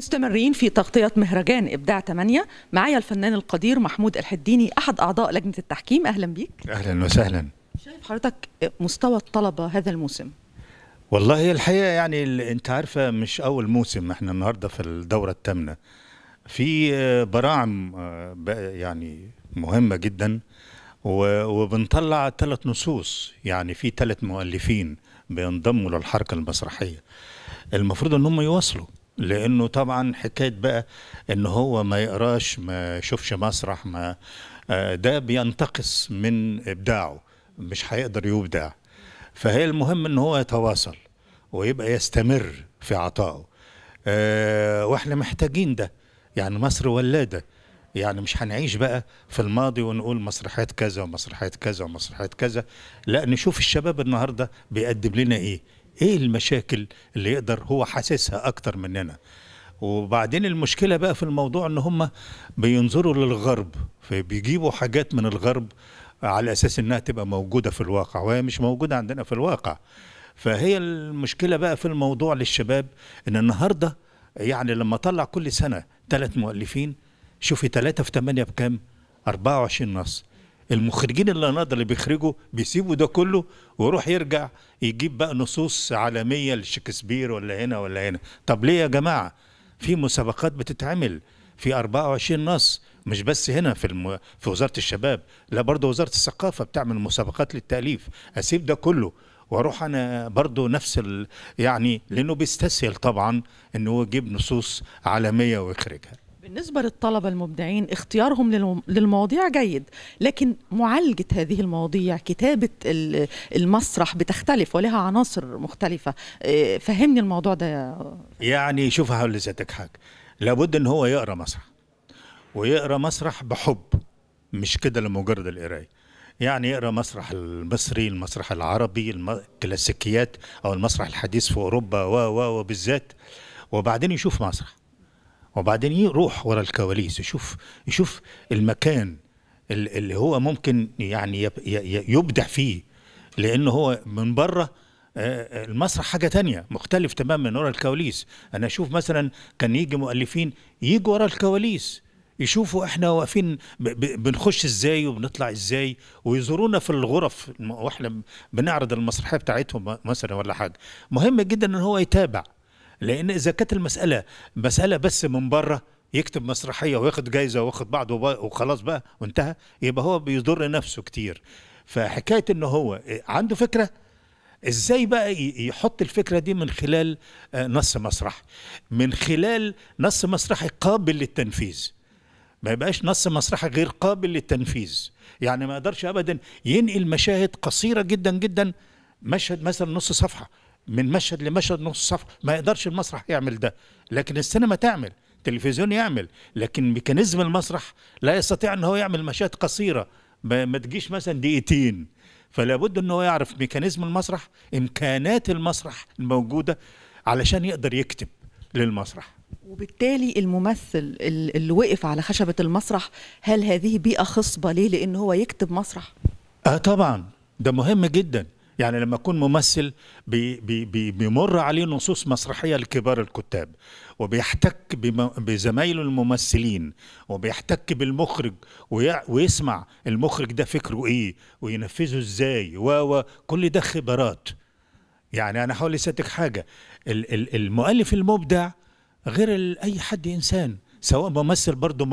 مستمرين في تغطية مهرجان إبداع 8. معايا الفنان القدير محمود الحديني أحد أعضاء لجنة التحكيم. أهلا بيك. أهلا وسهلا. شايف حضرتك مستوى الطلبة هذا الموسم؟ والله الحقيقة يعني أنت عارفة مش أول موسم، احنا النهاردة في الدورة الثامنة في براعم يعني مهمة جدا، وبنطلع 3 نصوص، يعني في 3 مؤلفين بينضموا للحركة المسرحية. المفروض ان هم يواصلوا، لانه طبعا حكايه بقى ان هو ما يقراش ما يشوفش مسرح ما ده بينتقص من ابداعه، مش هيقدر يبدع. فهي المهم ان هو يتواصل ويبقى يستمر في عطائه. واحنا محتاجين ده، يعني مصر ولاده، يعني مش هنعيش بقى في الماضي ونقول مسرحيات كذا ومسرحيات كذا ومسرحيات كذا، لا نشوف الشباب النهارده بيقدم لنا ايه المشاكل اللي يقدر هو حاسسها اكتر مننا. وبعدين المشكلة بقى في الموضوع ان هم بينظروا للغرب، فبيجيبوا حاجات من الغرب على اساس انها تبقى موجودة في الواقع، وهي مش موجودة عندنا في الواقع. فهي المشكلة بقى في الموضوع للشباب، ان النهاردة يعني لما طلع كل سنة 3 مؤلفين، شوفي 3 في 8 بكام؟ 24 نص. المخرجين اللي بيخرجوا بيسيبوا ده كله ويروح يرجع يجيب بقى نصوص عالمية لشكسبير ولا هنا ولا هنا. طب ليه يا جماعة؟ في مسابقات بتتعمل في 24 نص، مش بس هنا في وزارة الشباب، لا برضه وزارة الثقافة بتعمل مسابقات للتأليف. أسيب ده كله واروح انا برضه نفس يعني لانه بيستسهل طبعا انه يجيب نصوص عالمية ويخرجها. بالنسبة للطلبة المبدعين اختيارهم للمواضيع جيد، لكن معالجة هذه المواضيع، كتابة المسرح بتختلف ولها عناصر مختلفة. فهمني الموضوع ده. يعني شوف هقول لذاتك حاجة، لابد ان هو يقرأ مسرح، ويقرأ مسرح بحب، مش كده لمجرد القراية. يعني يقرأ مسرح المصري، المسرح العربي، الكلاسيكيات او المسرح الحديث في اوروبا وبالذات، وبعدين يشوف مسرح، وبعدين يروح ورا الكواليس، يشوف المكان اللي هو ممكن يعني يبدع فيه، لانه هو من بره المسرح حاجة تانية مختلف تماما من ورا الكواليس. انا اشوف مثلا كان يجي مؤلفين يجوا ورا الكواليس يشوفوا احنا واقفين بنخش ازاي وبنطلع ازاي، ويزورونا في الغرف واحنا بنعرض المسرحية بتاعتهم مثلا ولا حاجة. مهم جدا ان هو يتابع، لان اذا كانت المسألة بس من بره يكتب مسرحية وياخد جايزة وياخد بعضه وخلاص بقى وانتهى، يبقى هو بيضر نفسه كتير. فحكاية انه هو عنده فكرة، ازاي بقى يحط الفكرة دي من خلال نص مسرح، من خلال نص مسرحي قابل للتنفيذ، ما يبقاش نص مسرحي غير قابل للتنفيذ. يعني ما يقدرش ابدا ينقل مشاهد قصيرة جدا جدا، مشهد مثلا نص صفحة، من مشهد لمشهد نص صفحة، ما يقدرش المسرح يعمل ده. لكن السينما تعمل، التلفزيون يعمل، لكن ميكانيزم المسرح لا يستطيع ان هو يعمل مشاهد قصيرة ما تجيش مثلا دقيقتين. فلا بد ان هو يعرف ميكانيزم المسرح، امكانات المسرح الموجودة علشان يقدر يكتب للمسرح. وبالتالي الممثل اللي وقف على خشبة المسرح، هل هذه بيئة خصبة ليه لأنه هو يكتب مسرح؟ طبعا ده مهم جدا. يعني لما يكون ممثل بيمر عليه نصوص مسرحية لكبار الكتاب، وبيحتك بزمايله الممثلين، وبيحتك بالمخرج ويسمع المخرج ده فكره ايه وينفذه ازاي، وكل ده خبرات. يعني انا هقول لسيادتك حاجة، المؤلف المبدع غير اي حد انسان، سواء ممثل برضه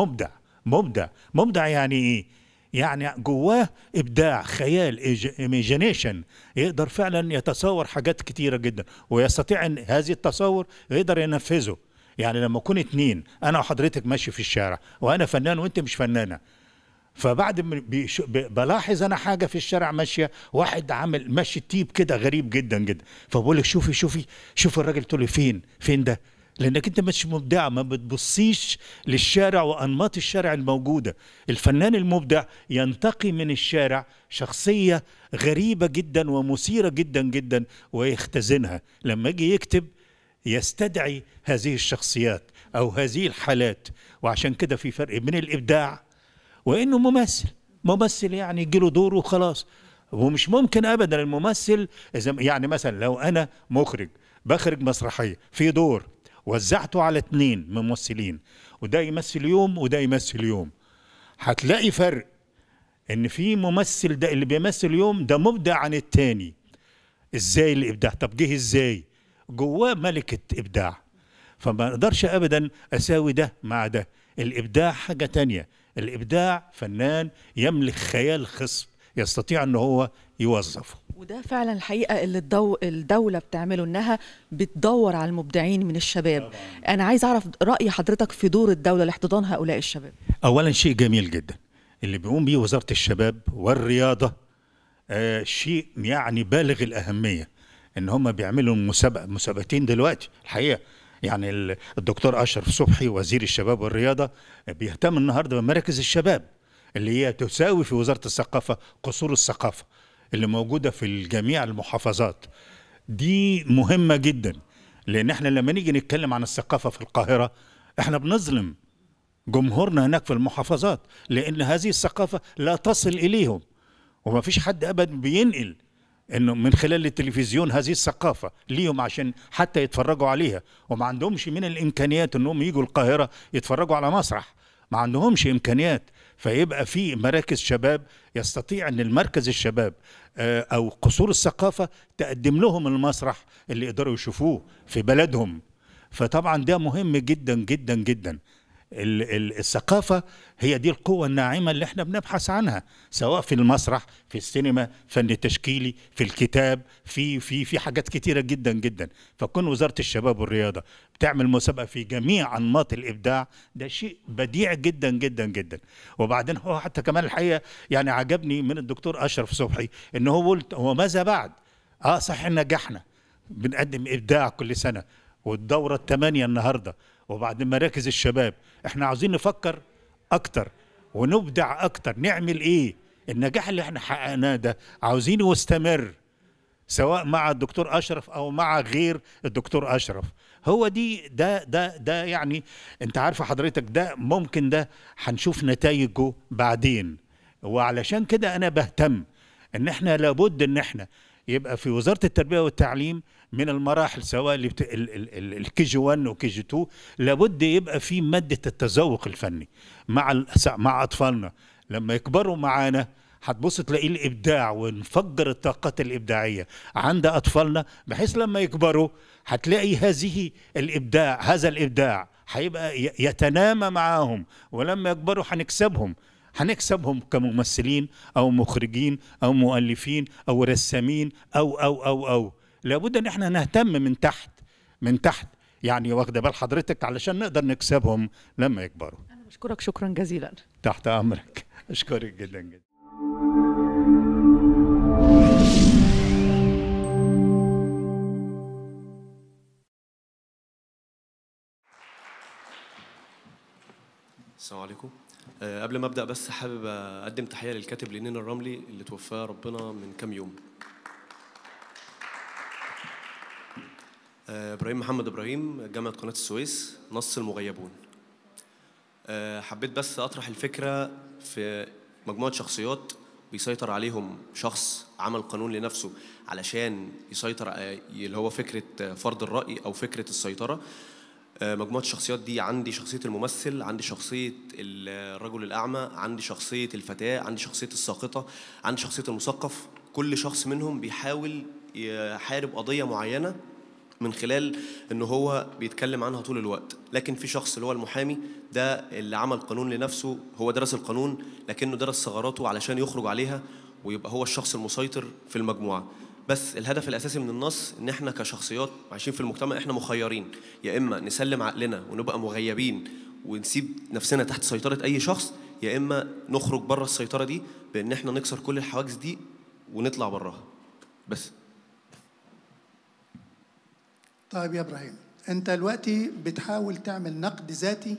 مبدع يعني ايه؟ يعني جواه ابداع، خيال، ايميجينيشن، يقدر فعلا يتصور حاجات كتيرة جدا، ويستطيع ان هذه التصور يقدر ينفذه. يعني لما يكون 2، انا وحضرتك ماشي في الشارع، وانا فنان وانت مش فنانة، فبعد بلاحظ انا حاجة في الشارع ماشية، واحد عامل ماشي تيب كده غريب جدا جدا، فبقول لك شوفي الراجل، تقول لي فين ده؟ لانك انت مش مبدع، ما بتبصيش للشارع وانماط الشارع الموجوده. الفنان المبدع ينتقي من الشارع شخصيه غريبه جدا ومثيره جدا جدا ويختزنها، لما يجي يكتب يستدعي هذه الشخصيات او هذه الحالات. وعشان كده في فرق بين الابداع وانه ممثل يعني يجيله دور وخلاص. ومش ممكن ابدا الممثل، يعني مثلا لو انا مخرج بخرج مسرحيه في دور، وزعته على 2 ممثلين، وده يمثل يوم وده يمثل يوم، هتلاقي فرق ان في ممثل ده اللي بيمثل يوم ده مبدع عن التاني. ازاي الابداع؟ طب جه ازاي؟ جواه ملكة ابداع، فما اقدرش ابدا اساوي ده مع ده. الابداع حاجة تانية، الابداع فنان يملك خيال خصب يستطيع ان هو يوظفه. وده فعلا الحقيقة اللي الدولة بتعمله، انها بتدور على المبدعين من الشباب. طبعا. انا عايز اعرف رأي حضرتك في دور الدولة لاحتضان هؤلاء الشباب. اولا شيء جميل جدا اللي بيقوم بيه وزارة الشباب والرياضة، شيء يعني بالغ الأهمية، ان هم بيعملوا مسابقتين دلوقتي الحقيقة. يعني الدكتور أشرف صبحي وزير الشباب والرياضة بيهتم النهاردة بمراكز الشباب اللي هي تساوي في وزارة الثقافة قصور الثقافة اللي موجودة في جميع المحافظات. دي مهمة جدا، لأن احنا لما نيجي نتكلم عن الثقافة في القاهرة احنا بنظلم جمهورنا هناك في المحافظات، لأن هذه الثقافة لا تصل إليهم، وما فيش حد أبدا بينقل انه من خلال التلفزيون هذه الثقافة ليهم عشان حتى يتفرجوا عليها، وما عندهمش من الامكانيات انهم يجوا القاهرة يتفرجوا على مسرح، ما عندهمش امكانيات. فيبقى في مراكز شباب يستطيع ان المركز الشباب او قصور الثقافة تقدم لهم المسرح اللي يقدروا يشوفوه في بلدهم. فطبعا ده مهم جدا جدا جدا. الثقافة هي دي القوة الناعمة اللي احنا بنبحث عنها، سواء في المسرح، في السينما، فن التشكيلي، في الكتاب، في حاجات كتيرة جدا جدا. فكون وزارة الشباب والرياضة بتعمل مسابقة في جميع أنماط الإبداع ده شيء بديع جدا جدا جدا. وبعدين هو حتى كمان الحقيقة يعني عجبني من الدكتور أشرف صبحي إن هو قلت هو ماذا بعد؟ صح نجحنا بنقدم إبداع كل سنة، والدورة ال8 النهاردة، وبعدين مراكز الشباب. احنا عاوزين نفكر اكتر ونبدع اكتر. نعمل ايه؟ النجاح اللي احنا حققناه ده عاوزينه يستمر، سواء مع الدكتور اشرف او مع غير الدكتور اشرف. هو ده يعني انت عارفه حضرتك ده ممكن ده هنشوف نتائجه بعدين. وعلشان كده انا بهتم ان احنا لابد ان احنا يبقى في وزارة التربية والتعليم من المراحل سواء الكي جي 1 وكي جي 2 لابد يبقى في مادة التذوق الفني مع أطفالنا. لما يكبروا معانا هتبص تلاقي الإبداع ونفجر الطاقات الإبداعية عند أطفالنا، بحيث لما يكبروا هتلاقي هذا الإبداع هيبقى يتنامى معاهم، ولما يكبروا هنكسبهم كممثلين أو مخرجين أو مؤلفين أو رسامين أو لابد أن احنا نهتم من تحت يعني، واخده بال حضرتك، علشان نقدر نكسبهم لما يكبروا. أنا بشكرك شكرا جزيلا. تحت أمرك، أشكرك جدا جدا. السلام عليكم. قبل ما ابدا بس حابب اقدم تحيه للكاتب لينين الرملي اللي توفاه ربنا من كام يوم. ابراهيم محمد ابراهيم، جامعه قناه السويس، نص المغيبون. حبيت بس اطرح الفكره في مجموعه شخصيات بيسيطر عليهم شخص عمل قانون لنفسه علشان يسيطر، اللي هو فكره فرض الراي او فكره السيطره. مجموعة الشخصيات دي، عندي شخصية الممثل، عندي شخصية الرجل الأعمى، عندي شخصية الفتاة، عندي شخصية الساقطة، عندي شخصية المثقف. كل شخص منهم بيحاول يحارب قضية معينة من خلال إنه هو بيتكلم عنها طول الوقت. لكن في شخص اللي هو المحامي ده اللي عمل قانون لنفسه، هو درس القانون لكنه درس ثغراته علشان يخرج عليها ويبقى هو الشخص المسيطر في المجموعة. بس الهدف الأساسي من النص إن إحنا كشخصيات عايشين في المجتمع إحنا مخيرين، يا إما نسلم عقلنا ونبقى مغيبين ونسيب نفسنا تحت سيطرة أي شخص، يا إما نخرج بره السيطرة دي بإن إحنا نكسر كل الحواجز دي ونطلع براها. بس. طيب يا إبراهيم، أنت دلوقتي بتحاول تعمل نقد ذاتي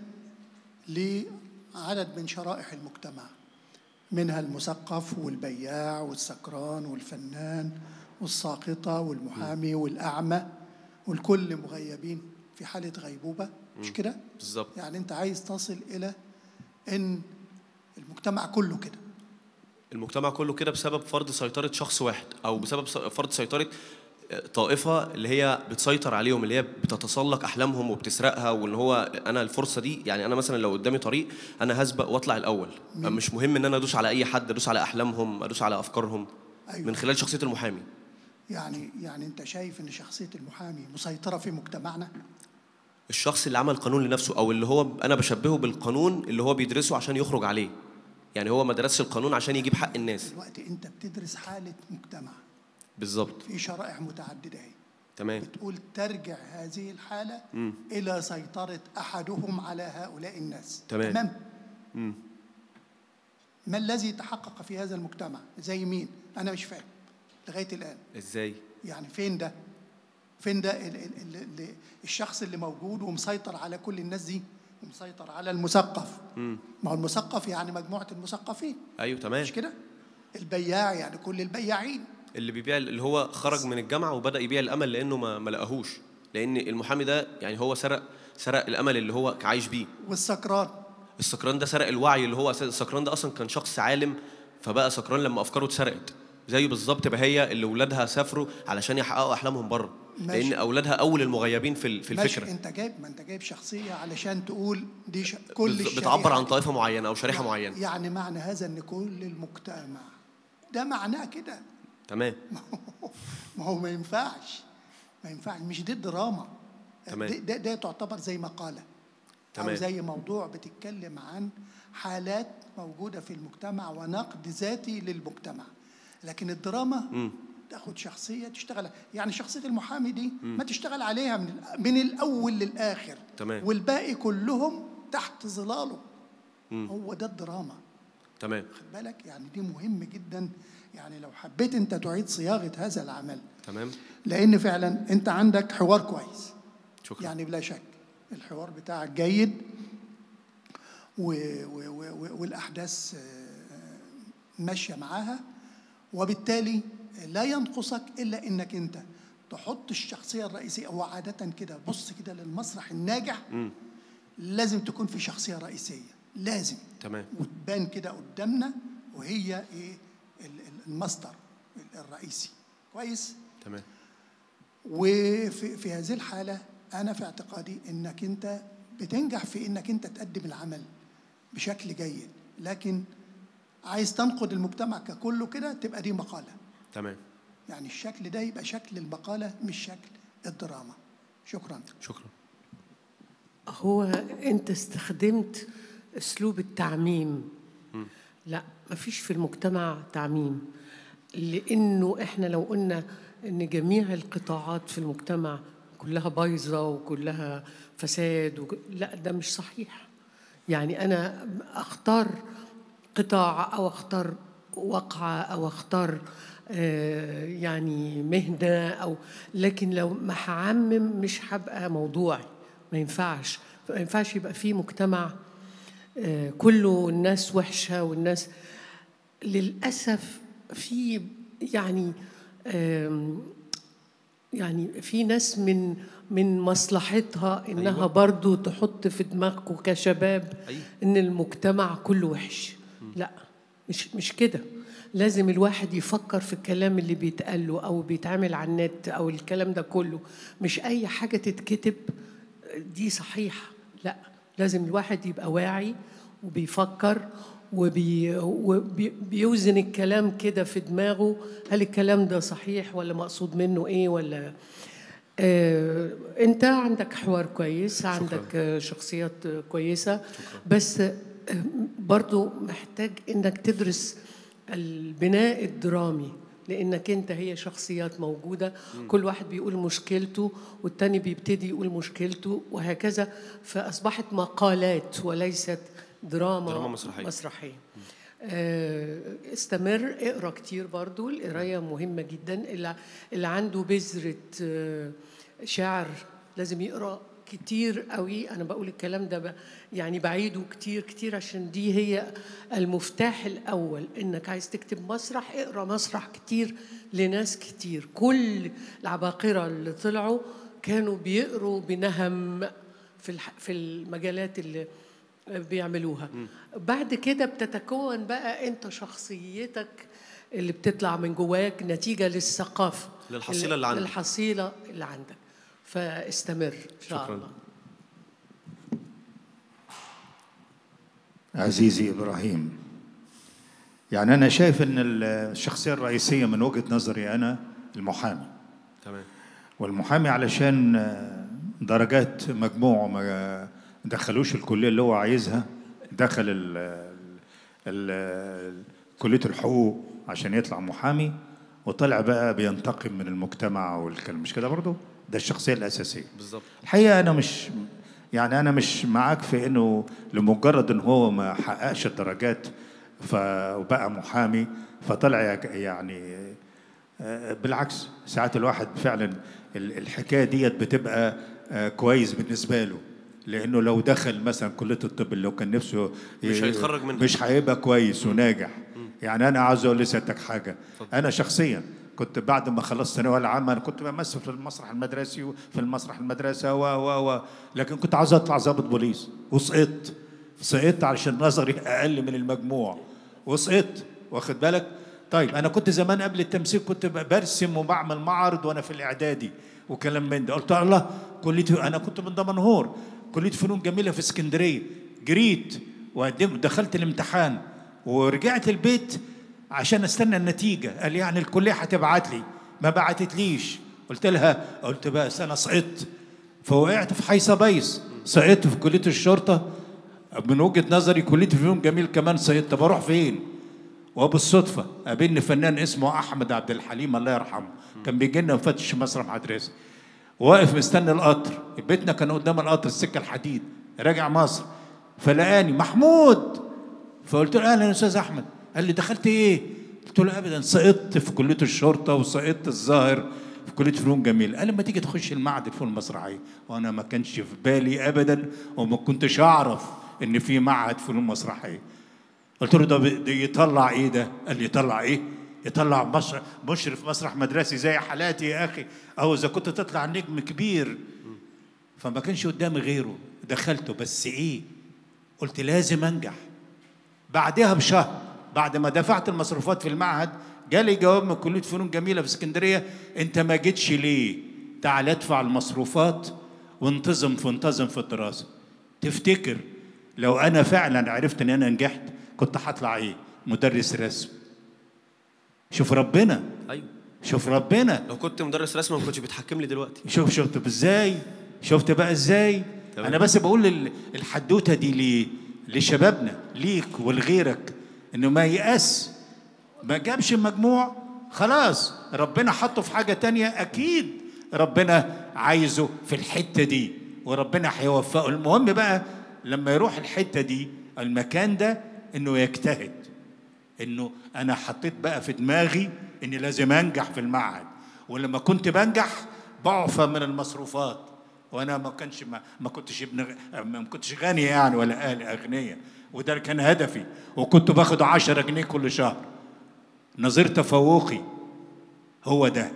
لعدد من شرائح المجتمع، منها المثقف والبياع والسكران والفنان والساقطة والمحامي والأعمى، والكل مغيبين في حالة غيبوبة، مش كده؟ بالظبط. يعني أنت عايز تصل إلى إن المجتمع كله كده. المجتمع كله كده بسبب فرض سيطرة شخص واحد، أو بسبب فرض سيطرة طائفة اللي هي بتسيطر عليهم، اللي هي بتتسلق أحلامهم وبتسرقها، وإن هو أنا الفرصة دي، يعني أنا مثلا لو قدامي طريق أنا هسبق وأطلع الأول، مش مهم إن أنا أدوس على أي حد، أدوس على أحلامهم، أدوس على أفكارهم. أيوة. من خلال شخصية المحامي. يعني أنت شايف إن شخصية المحامي مسيطرة في مجتمعنا؟ الشخص اللي عمل قانون لنفسه، أو اللي هو أنا بشبهه بالقانون اللي هو بيدرسه عشان يخرج عليه. يعني هو ما درسش القانون عشان يجيب حق الناس. دلوقتي أنت بتدرس حالة مجتمع بالظبط، في شرائح متعددة اهي. تمام. بتقول ترجع هذه الحالة إلى سيطرة أحدهم على هؤلاء الناس. تمام. ما الذي تحقق في هذا المجتمع؟ زي مين؟ أنا مش فاهم لغاية الآن. إزاي؟ يعني فين ده؟ فين ده الشخص اللي موجود ومسيطر على كل الناس دي، ومسيطر على المثقف؟ ما هو المثقف يعني مجموعة المثقفين. أيوه تمام. مش كده؟ البياع يعني كل البياعين. اللي بيبيع، اللي هو خرج من الجامعة وبدأ يبيع الأمل لأنه ما لقاهوش، لأن المحامي ده يعني هو سرق الأمل اللي هو عايش بيه. السكران ده سرق الوعي، اللي هو السكران ده أصلا كان شخص عالم فبقى سكران لما أفكاره اتسرقت. زي بالظبط بهية اللي ولادها سافروا علشان يحققوا أحلامهم بره، لأن أولادها أول المغيبين في الفكرة. أنت جايب شخصية علشان تقول دي كل بتعبر عن طائفة معينة أو شريحة معينة. يعني معنى هذا إن كل المجتمع ده معناه كده. تمام. ما هو ما ينفعش، مش دي الدراما. تمام. ده تعتبر زي مقالة. تمام. أو زي موضوع بتتكلم عن حالات موجودة في المجتمع ونقد ذاتي للمجتمع. لكن الدراما تاخد شخصية تشتغل، يعني شخصية المحامي دي ما تشتغل عليها من الأول للآخر. تمام. والباقي كلهم تحت ظلاله. هو ده الدراما. تمام. خد بالك، يعني دي مهم جدا. يعني لو حبيت أنت تعيد صياغة هذا العمل. تمام. لأن فعلا أنت عندك حوار كويس. شكرا. يعني بلا شك الحوار بتاعك جيد، والأحداث ماشية معاها، وبالتالي لا ينقصك إلا إنك أنت تحط الشخصية الرئيسية. هو عادة كده، بص كده للمسرح الناجح لازم تكون في شخصية رئيسية، لازم. تمام. وتبان كده قدامنا، وهي إيه؟ المصدر الرئيسي. كويس؟ تمام. وفي هذه الحالة أنا في اعتقادي إنك أنت بتنجح في إنك أنت تقدم العمل بشكل جيد، لكن عايز تنقد المجتمع ككله كده تبقى دي مقالة. تمام. يعني الشكل ده يبقى شكل المقالة مش شكل الدراما. شكرا. هو أنت استخدمت أسلوب التعميم. لا، مفيش في المجتمع تعميم، لأنه إحنا لو قلنا إن جميع القطاعات في المجتمع كلها بايظة وكلها فساد لا، ده مش صحيح. يعني أنا أختار قطاع أو أختار وقعة أو أختار يعني مهنة لكن لو ما هعمم مش هبقى موضوعي. ما ينفعش يبقى في مجتمع كله الناس وحشة والناس للأسف في يعني في ناس من مصلحتها إنها أيوة. برضو تحط في دماغكم كشباب أيوة. إن المجتمع كله وحش. لا، مش كده. لازم الواحد يفكر في الكلام اللي بيتقال له أو بيتعمل على النت أو الكلام ده كله. مش أي حاجة تتكتب دي صحيحة، لا، لازم الواحد يبقى واعي وبيفكر وبيوزن الكلام كده في دماغه. هل الكلام ده صحيح ولا مقصود منه ايه ولا انت عندك حوار كويس. شكرا. عندك شخصيات كويسة. شكرا. بس برضو محتاج انك تدرس البناء الدرامي، لانك انت هي شخصيات موجودة. كل واحد بيقول مشكلته والتاني بيبتدي يقول مشكلته وهكذا، فأصبحت مقالات وليست دراما مسرحية. استمر، اقرأ كتير برضو. القراية مهمة جدا. اللي عنده بذرة شعر لازم يقرأ كتير قوي. أنا بقول الكلام ده يعني بعيده كتير كتير، عشان دي هي المفتاح الأول. إنك عايز تكتب مسرح، اقرأ مسرح كتير لناس كتير. كل العباقرة اللي طلعوا كانوا بيقروا بنهم في المجالات اللي بيعملوها. بعد كده بتتكون بقى انت شخصيتك اللي بتطلع من جواك نتيجة للثقافة، للحصيلة اللي عندك. للحصيلة اللي عندك. فاستمر إن شاء شكراً. الله. عزيزي إبراهيم، يعني أنا شايف أن الشخصية الرئيسية من وجهة نظري أنا المحامي. تمام. والمحامي علشان درجات مجموعه ما دخلوش الكلية اللي هو عايزها، دخل كلية الحقوق عشان يطلع محامي، وطلع بقى بينتقم من المجتمع والكلام، مش كده برضه؟ ده الشخصية الأساسية. بالظبط. الحقيقة أنا مش معاك في إنه لمجرد إن هو ما حققش الدرجات وبقى محامي فطلع يعني بالعكس. ساعات الواحد فعلا الحكاية ديت بتبقى كويس بالنسبة له، لأنه لو دخل مثلا كلية الطب اللي كان نفسه مش هيتخرج منها، مش هيبقى كويس وناجح. يعني أنا عاوز أقول لسيادتك حاجة. أنا شخصيا كنت بعد ما خلصت الثانوية العامة أنا كنت بمثل في المسرح المدرسي وفي المسرح المدرسة لكن كنت عاوز أطلع ضابط بوليس سقطت علشان نظري أقل من المجموع وسقطت، واخد بالك؟ طيب أنا كنت زمان قبل التمثيل كنت برسم وبعمل معرض وأنا في الإعدادي وكلام من ده. قلت الله، أنا كنت من دمنهور، كلية فنون جميلة في اسكندرية، جريت ودخلت الامتحان ورجعت البيت عشان استنى النتيجة. قال يعني الكلية هتبعت لي، ما بعتتليش. قلت بس أنا سقطت، فوقعت في حيصة بيص، سقطت في كلية الشرطة. من وجهة نظري كلية فنون جميل كمان سقطت، بروح فين؟ وبالصدفة قابلني فنان اسمه أحمد عبد الحليم الله يرحمه، كان بيجي لنا مفتش مسرح مدرسة، واقف مستني القطر، بيتنا كان قدام القطر السكة الحديد راجع مصر، فلقاني محمود، فقلت له أهلا يا أستاذ أحمد. قال لي دخلت إيه؟ قلت له أبدا سقطت في كلية الشرطة وسقطت الظاهر في كلية فنون جميل. قال لما تيجي تخش المعهد الفنون المسرحية، وأنا ما كانش في بالي أبدا وما كنتش أعرف إن في معهد فنون مسرحية. قلت له ده يطلع إيه ده؟ قال لي يطلع إيه؟ يطلع مشرف مسرح مدرسي زي حالاتي يا أخي، أو إذا كنت تطلع نجم كبير. فما كانش قدامي غيره، دخلته. بس إيه؟ قلت لازم أنجح. بعدها بشهر بعد ما دفعت المصروفات في المعهد جالي جواب من كلية فنون جميلة في اسكندرية، أنت ما جيتش ليه؟ تعال ادفع المصروفات وانتظم في الدراسة. تفتكر لو أنا فعلا عرفت أن أنا نجحت كنت هطلع إيه؟ مدرس رسم. شوف ربنا. أيوه. شوف ربنا. لو كنت مدرس رسم ما كنتش بتحكم لي دلوقتي. شفت ازاي؟ شفت بقى ازاي؟ تمام. انا بس بقول الحدوته دي ليه؟ لشبابنا، ليك ولغيرك، انه ما ييأس. ما جابش مجموع خلاص، ربنا حطه في حاجه تانية، اكيد ربنا عايزه في الحته دي وربنا هيوفقه. المهم بقى لما يروح الحته دي المكان ده انه يجتهد، انه انا حطيت بقى في دماغي اني لازم انجح في المعهد، ولما كنت بنجح بعفى من المصروفات، وانا ما كنتش غني يعني ولا اهلي اغنياء، وده كان هدفي، وكنت باخد 10 جنيه كل شهر. نظير تفوقي هو ده.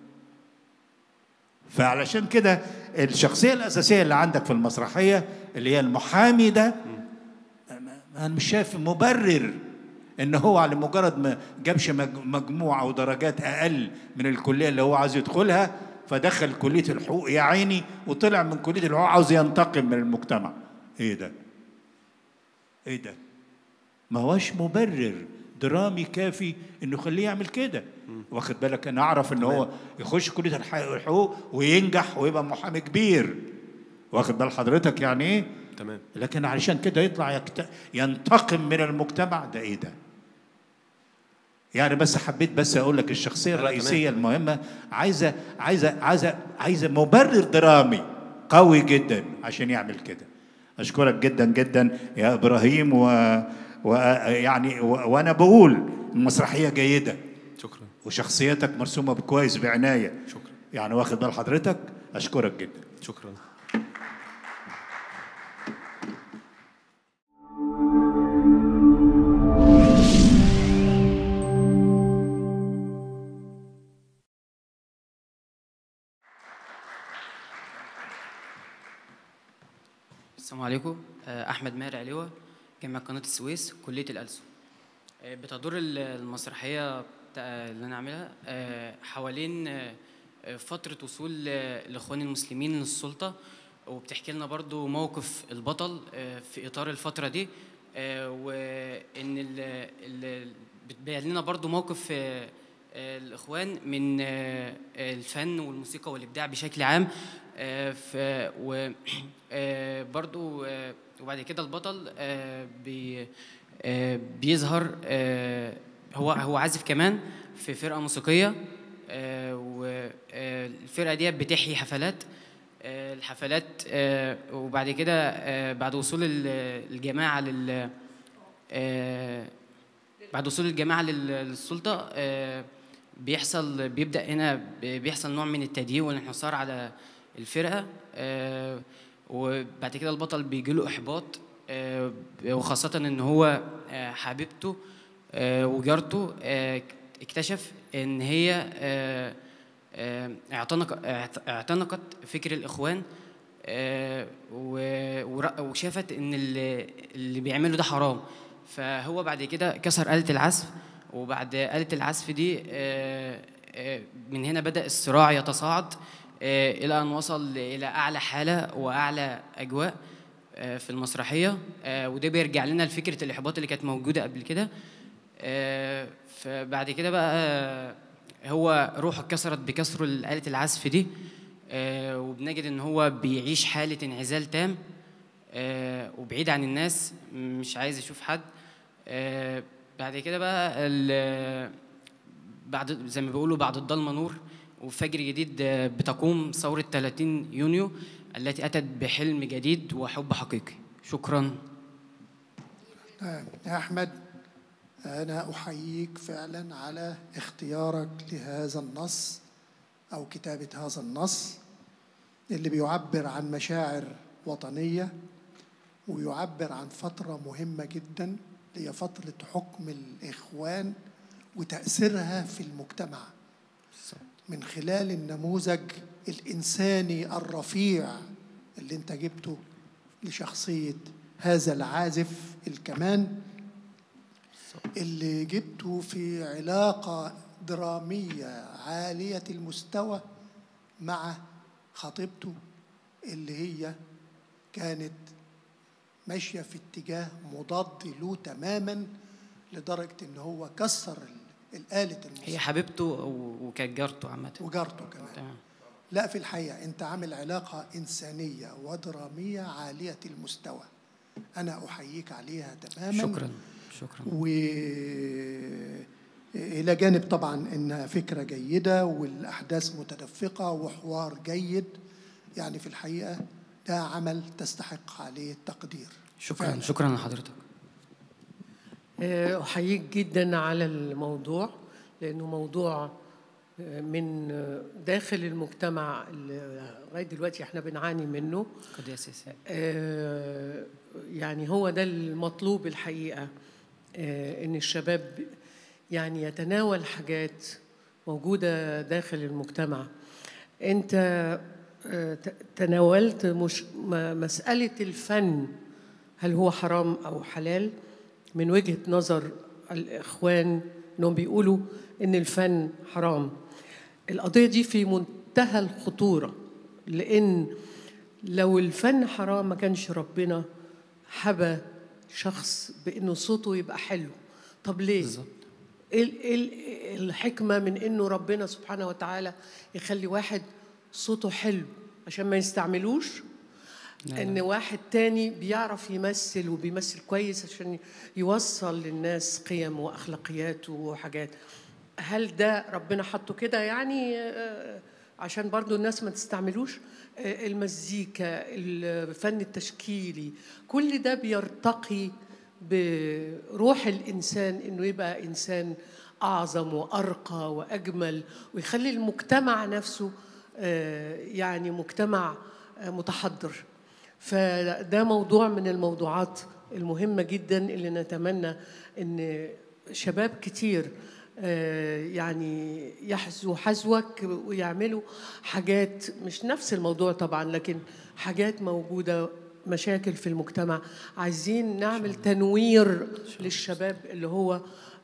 فعلشان كده الشخصيه الاساسيه اللي عندك في المسرحيه اللي هي المحامي ده، انا مش شايف مبرر ان هو على مجرد ما جابش مجموع او درجات اقل من الكليه اللي هو عايز يدخلها فدخل كليه الحقوق يا عيني، وطلع من كليه الحقوق عاوز ينتقم من المجتمع. ايه ده؟ ايه ده؟ ما هوش مبرر درامي كافي انه يخليه يعمل كده. واخد بالك؟ انا اعرف ان هو يخش كليه الحقوق وينجح ويبقى محامي كبير، واخد بال حضرتك يعني ايه؟ تمام. لكن علشان كده يطلع ينتقم من المجتمع، ده ايه ده؟ يعني بس حبيت بس اقول لك الشخصيه الرئيسيه المهمه عايزه مبرر درامي قوي جدا عشان يعمل كده. اشكرك جدا جدا يا ابراهيم، ويعني وانا بقول المسرحيه جيده. شكرا. وشخصيتك مرسومه كويس بعنايه. شكرا. يعني واخد بال حضرتك. اشكرك جدا. شكرا. السلام عليكم. أحمد ماهر علوة، جامعة قناة السويس، كلية الألسن. بتدور المسرحية اللي انا عاملها حوالين فتره وصول الاخوان المسلمين للسلطه، وبتحكي لنا برضو موقف البطل في اطار الفتره دي، وان بتبين لنا برضو موقف الاخوان من الفن والموسيقى والابداع بشكل عام. وبرضو وبعد كده البطل بيظهر هو عازف كمان في فرقه موسيقيه، والفرقه دي بتحيي حفلات الحفلات. وبعد كده بعد وصول الجماعه للسلطه بيبدأ هنا بيحصل نوع من التضييق والانحصار على الفرقة، وبعد كده البطل بيجيله إحباط، وخاصة إن هو حبيبته وجارته اكتشف إن هي اعتنقت فكر الإخوان، وشافت إن اللي بيعمله ده حرام. فهو بعد كده كسر آلة العزف، وبعد آلة العزف دي من هنا بدأ الصراع يتصاعد إلى أن وصل إلى أعلى حالة وأعلى أجواء في المسرحية، وده بيرجع لنا لفكرة الإحباط اللي كانت موجودة قبل كده. فبعد كده بقى هو روحه اتكسرت بكسر آلة العزف دي، وبنجد إن هو بيعيش حالة انعزال تام وبعيد عن الناس، مش عايز يشوف حد. بعد كده بقى بعد زي ما بيقولوا بعد الضلمة نور وفجر جديد، بتقوم ثورة 30 يونيو التي أتت بحلم جديد وحب حقيقي. شكرا. يا أحمد، أنا أحييك فعلا على اختيارك لهذا النص أو كتابة هذا النص اللي بيعبر عن مشاعر وطنية، ويعبر عن فترة مهمة جدا هي فترة حكم الإخوان وتأثيرها في المجتمع من خلال النموذج الإنساني الرفيع اللي انت جبته لشخصية هذا العازف الكمان، اللي جبته في علاقة درامية عالية المستوى مع خطيبته اللي هي كانت ماشية في اتجاه مضاد له تماما، لدرجة إن هو كسر الآلة الموسيقى. هي حبيبته وكانت جارته عامة، وجارته كمان. تمام. لا، في الحقيقة أنت عامل علاقة إنسانية ودرامية عالية المستوى، أنا أحييك عليها تماما. شكرا. إلى جانب طبعا إنها فكرة جيدة والأحداث متدفقة وحوار جيد، يعني في الحقيقة ده عمل تستحق عليه التقدير. شكرا فعلا. شكرا لحضرتك. أحييك جدا على الموضوع، لأنه موضوع من داخل المجتمع اللي لغاية دلوقتي احنا بنعاني منه. قضية أساسية. يعني هو ده المطلوب الحقيقة، إن الشباب يعني يتناول حاجات موجودة داخل المجتمع. أنت تناولت مسألة الفن، هل هو حرام أو حلال؟ من وجهة نظر الإخوان إنهم بيقولوا إن الفن حرام. القضية دي في منتهى الخطورة، لأن لو الفن حرام ما كانش ربنا حبى شخص بإنه صوته يبقى حلو. طب ليه؟ بالظبط. إيه الحكمة من إنه ربنا سبحانه وتعالى يخلي واحد صوته حلو عشان ما يستعملوش؟ إن واحد تاني بيعرف يمثل وبيمثل كويس عشان يوصل للناس قيم وأخلاقيات وحاجات. هل ده ربنا حطه كده يعني عشان برضو الناس ما تستعملوش؟ المزيكا، الفن التشكيلي، كل ده بيرتقي بروح الإنسان إنه يبقى إنسان أعظم وأرقى وأجمل، ويخلي المجتمع نفسه يعني مجتمع متحضر. فده موضوع من الموضوعات المهمة جدا اللي نتمنى إن شباب كتير يعني يحذوا حذوك ويعملوا حاجات مش نفس الموضوع طبعا، لكن حاجات موجودة، مشاكل في المجتمع. عايزين نعمل تنوير للشباب اللي هو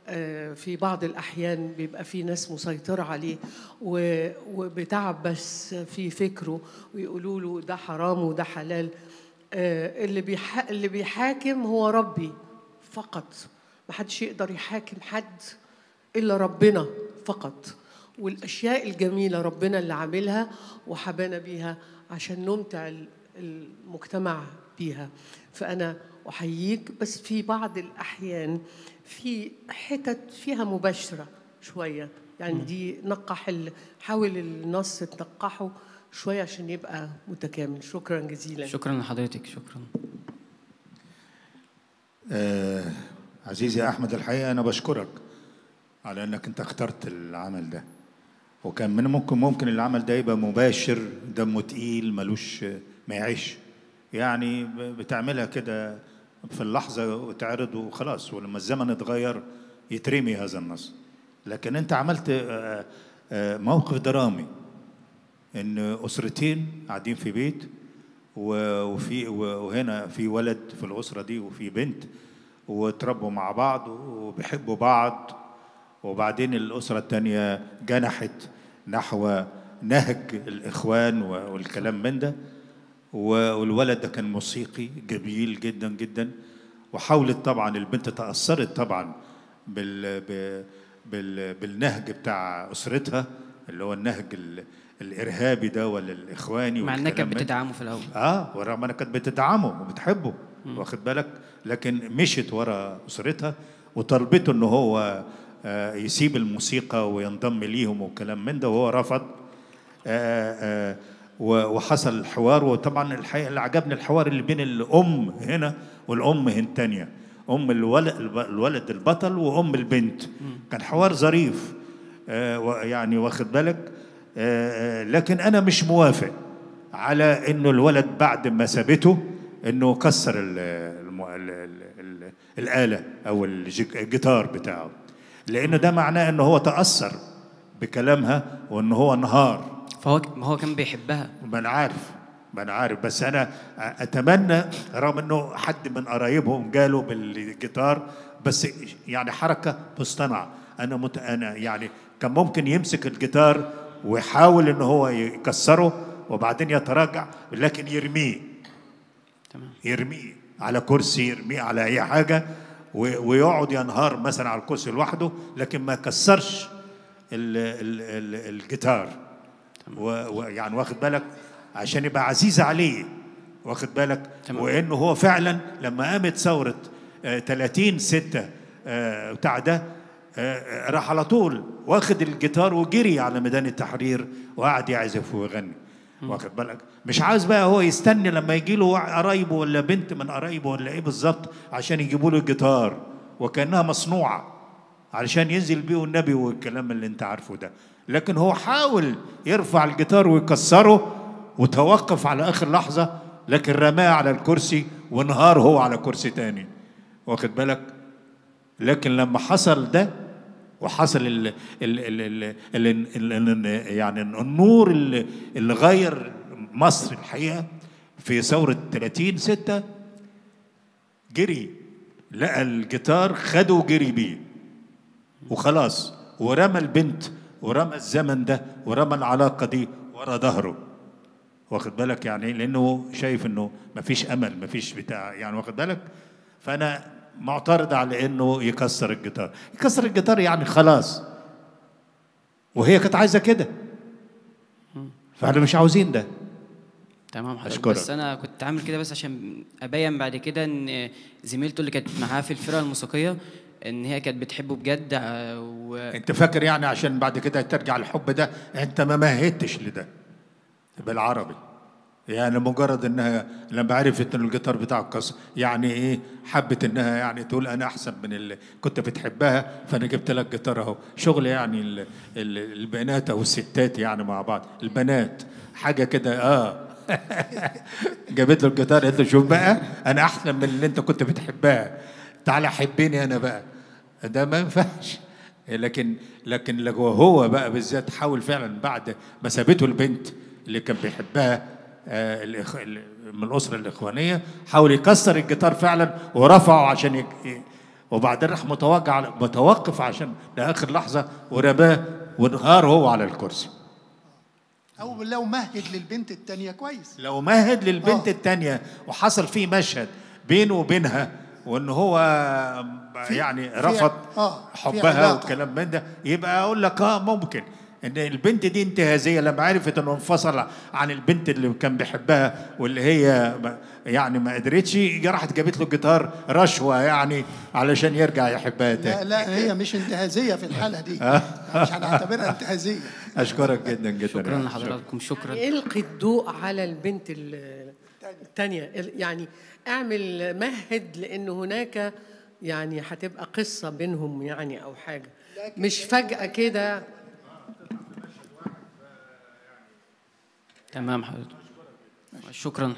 في بعض الأحيان بيبقى في ناس مسيطرة عليه وبتعب بس في فكره ويقولوا له ده حرام وده حلال. اللي بيحاكم هو ربي فقط، محدش يقدر يحاكم حد إلا ربنا فقط. والأشياء الجميلة ربنا اللي عاملها وحبانا بيها عشان نمتع المجتمع بيها. فأنا أحييك، بس في بعض الأحيان في حتت فيها مباشرة شوية، يعني دي حاول النص تنقحه شوية عشان يبقى متكامل. شكرا جزيلا. شكرا لحضرتك. شكرا. عزيزي أحمد، الحقيقة أنا بشكرك على أنك أنت اخترت العمل ده، وكان من ممكن العمل ده يبقى مباشر، دمه تقيل، ملوش ما يعيش، يعني بتعملها كده في اللحظة وتعرض وخلاص، ولما الزمن اتغير يترمي هذا النص. لكن أنت عملت موقف درامي، إن أسرتين قاعدين في بيت وهنا في ولد في الأسرة دي وفي بنت، وتربوا مع بعض وبيحبوا بعض، وبعدين الأسرة التانية جنحت نحو نهج الإخوان والكلام من ده، والولد ده كان موسيقي جميل جدا جدا، وحاولت طبعا البنت تأثرت طبعا بالنهج بتاع أسرتها، اللي هو النهج الإرهابي ده ولا الإخواني، مع إنها كانت بتدعمه في الأول. ورغم أنها كانت بتدعمه وبتحبه، واخد بالك، لكن مشت ورا أسرتها وطلبته إنه هو يسيب الموسيقى وينضم ليهم وكلام من ده، وهو رفض. وحصل الحوار، وطبعا الحقيقة اللي عجبني الحوار اللي بين الأم هنا والأم التانية، أم الولد البطل وأم البنت، كان حوار ظريف يعني، واخد بالك. لكن أنا مش موافق على إنه الولد بعد ما سابته إنه كسر الآلة أو الجيتار بتاعه، لأنه ده معناه إنه هو تأثر بكلامها وإنه هو انهار. هو كان بيحبها. ما أنا عارف، بس أنا أتمنى رغم إنه حد من قرايبهم جاله بالجيتار، بس يعني حركة مصطنعة. أنا يعني كان ممكن يمسك الجيتار ويحاول إنه هو يكسره وبعدين يتراجع، لكن يرميه على كرسي، يرميه على أي حاجة، ويقعد ينهار مثلا على الكرسي لوحده، لكن ما كسرش الجيتار، ويعني واخد بالك عشان يبقى عزيز عليه، واخد بالك. وإنه هو فعلا لما قامت ثورة 30/6 بتاع ده، راح على طول واخد الجيتار وجري على ميدان التحرير وقعد يعزف ويغني، واخد بالك. مش عاوز بقى هو يستني لما يجي له قرايبه ولا بنت من قرايبه ولا ايه بالظبط عشان يجيبوا له الجيتار، وكانها مصنوعه علشان ينزل بيه النبي والكلام اللي انت عارفه ده. لكن هو حاول يرفع الجيتار ويكسره وتوقف على اخر لحظه، لكن رماه على الكرسي وانهار هو على كرسي تاني، واخد بالك. لكن لما حصل ده وحصل يعني النور اللي غير مصر الحقيقة في ثورة 30/6، جري لقى الجيتار خده وجري بيه وخلاص، ورمى البنت ورمى الزمن ده ورمى العلاقة دي ورا ظهره، واخد بالك، يعني لأنه شايف إنه مفيش أمل، مفيش بتاع، يعني واخد بالك. فأنا معترض على إنه يكسر الجيتار يعني خلاص، وهي كانت عايزة كده، فاحنا مش عاوزين ده. تمام حضرتك. بس انا كنت عامل كده بس عشان ابين بعد كده ان زميلته اللي كانت معاه في الفرقه الموسيقيه ان هي كانت بتحبه بجد. انت فاكر يعني عشان بعد كده ترجع الحب ده؟ انت ما مهدتش لده بالعربي، يعني مجرد انها لما عرفت ان الجيتار بتاعه كسر، يعني ايه، حبت انها يعني تقول انا احسن من اللي كنت بتحبها، فانا جبت لك جيتار اهو. شغل يعني البنات او الستات يعني مع بعض، البنات حاجه كده جابت له الجيتار، قالت له شوف بقى انا احسن من اللي انت كنت بتحبها، تعالى حبيني انا بقى. ده ما ينفعش. لكن لو هو بقى بالذات حاول فعلا بعد ما سابته البنت اللي كان بيحبها من الأسرة الإخوانية، حاول يكسر الجيتار فعلا ورفعه عشان وبعدين راح متوقف عشان لاخر لحظه ورماه وانهار هو على الكرسي. او لو مهد للبنت التانية كويس، لو مهد للبنت التانية وحصل فيه مشهد بينه وبينها وان هو يعني رفض حبها والكلام من ده، يبقى اقول لك ممكن ان البنت دي انتهازيه لما عرفت انه انفصل عن البنت اللي كان بيحبها واللي هي يعني ما قدرتش، راحت جابت له جيتار رشوه يعني علشان يرجع يحبها تاني. لا هي مش انتهازيه في الحاله دي، مش هنعتبرها انتهازيه. اشكرك جدا جدا. شكرا لحضراتكم. شكرا. يعني القي الضوء على البنت الثانيه، يعني اعمل مهد لان هناك يعني هتبقى قصه بينهم يعني او حاجه، مش فجاه كده. تمام حضرتك. شكرا.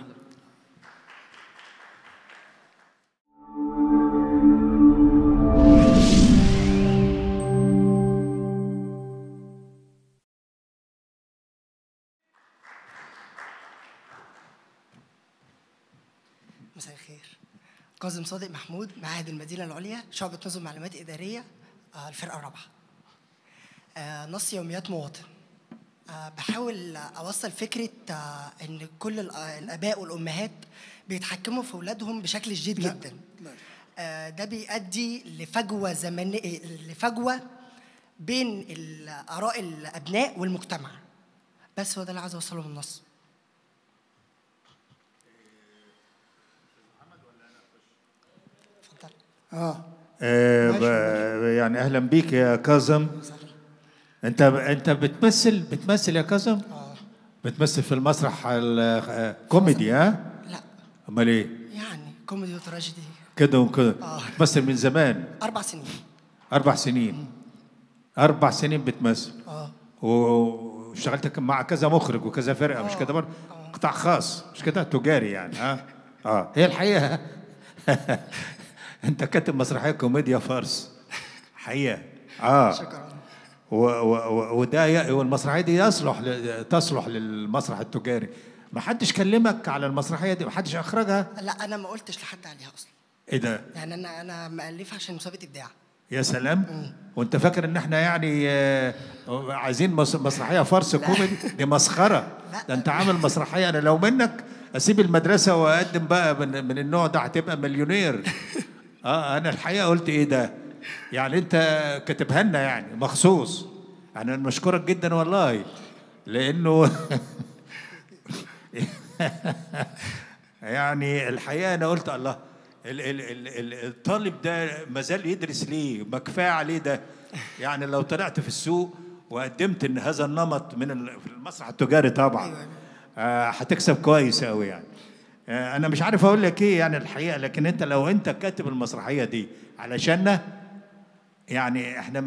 مساء الخير. كاظم صادق محمود، معهد المدينة العليا، شعبة نظم معلومات إدارية، الفرقة الرابعة. نص يوميات مواطن. بحاول أوصل فكرة إن كل الآباء والأمهات بيتحكموا في أولادهم بشكل شديد جدا. ده بيؤدي لفجوة زمنية، لفجوة بين آراء الأبناء والمجتمع. بس هو ده اللي عايز أوصله من النص. يعني اهلا بيك يا كاظم. انت بتمثل يا كاظم؟ بتمثل في المسرح الكوميدي؟ ها؟ لا. امال ايه؟ يعني كوميدي وتراجيدي كده وكده. بتمثل من زمان؟ 4 سنين. 4 سنين. 4 سنين بتمثل. واشتغلت مع كذا مخرج وكذا فرقه، مش كده برضه؟ قطاع خاص مش كده، تجاري يعني. هي الحقيقه انت كاتب مسرحيه كوميديا فارس حقيقه. شكرا. وده والمسرحيه دي تصلح للمسرح التجاري. ما حدش كلمك على المسرحيه دي؟ ما حدش اخرجها؟ لا انا ما قلتش لحد عليها اصلا. ايه ده؟ يعني انا مألفها عشان مسابقه ابداع. يا سلام. وانت فاكر ان احنا يعني عايزين مسرحيه فارس كوميدي؟ دي مسخره. ده انت عامل مسرحيه انا لو منك اسيب المدرسه واقدم بقى من النوع ده، هتبقى مليونير. انا الحقيقه قلت ايه ده يعني، انت كاتبها لنا يعني مخصوص. انا بشكرك جدا والله، لانه يعني الحقيقه انا قلت الله الطالب ده ما زال يدرس ليه؟ ما كفايه عليه ده. يعني لو طلعت في السوق وقدمت ان هذا النمط في المسرح التجاري طبعا هتكسب كويس قوي يعني. انا مش عارف اقول لك ايه يعني الحقيقه، لكن انت لو انت كاتب المسرحيه دي علشاننا يعني احنا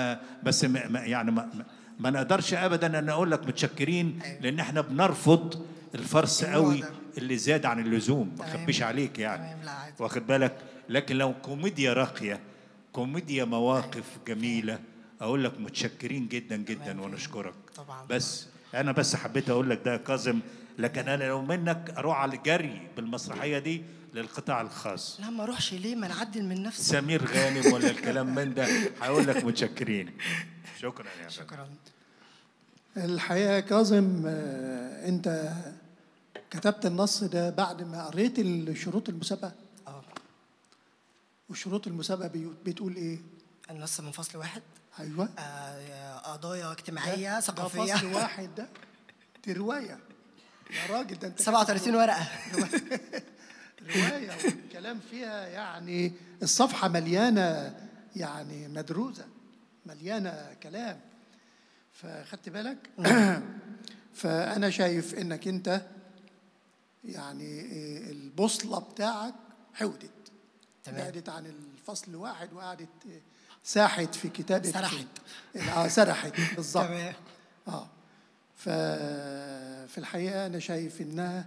ما نقدرش ابدا ان اقول لك متشكرين، لان احنا بنرفض الفرص قوي اللي زاد عن اللزوم. ما اخبيش عليك يعني، واخد بالك. لكن لو كوميديا راقيه، كوميديا مواقف جميله، اقول لك متشكرين جدا جدا ونشكرك. بس انا حبيت اقول لك ده يا كاظم. لكن انا لو منك اروح على الجري بالمسرحيه دي للقطاع الخاص. لا ما اروحش ليه؟ ما نعدل من نفسي. سمير غانم ولا الكلام من ده هقول لك متشكرين. شكرا يا شكرا. الحقيقه يا كاظم انت كتبت النص ده بعد ما قريت الشروط المسابقه. وشروط المسابقه بتقول ايه؟ النص من فصل 1. ايوه. قضايا اجتماعيه ثقافيه. ده فصل 1 ده؟ دي روايه يا راجل، ده انت 37 ورقه. روايه والكلام فيها يعني الصفحه مليانه يعني مدروسه، مليانه كلام. فخدت بالك؟ فانا شايف انك انت يعني البوصله بتاعك حودت. بعدت عن الفصل 1 وقعدت ساحت في كتابه. سرحت بالظبط. تمام. ففي الحقيقه انا شايف انها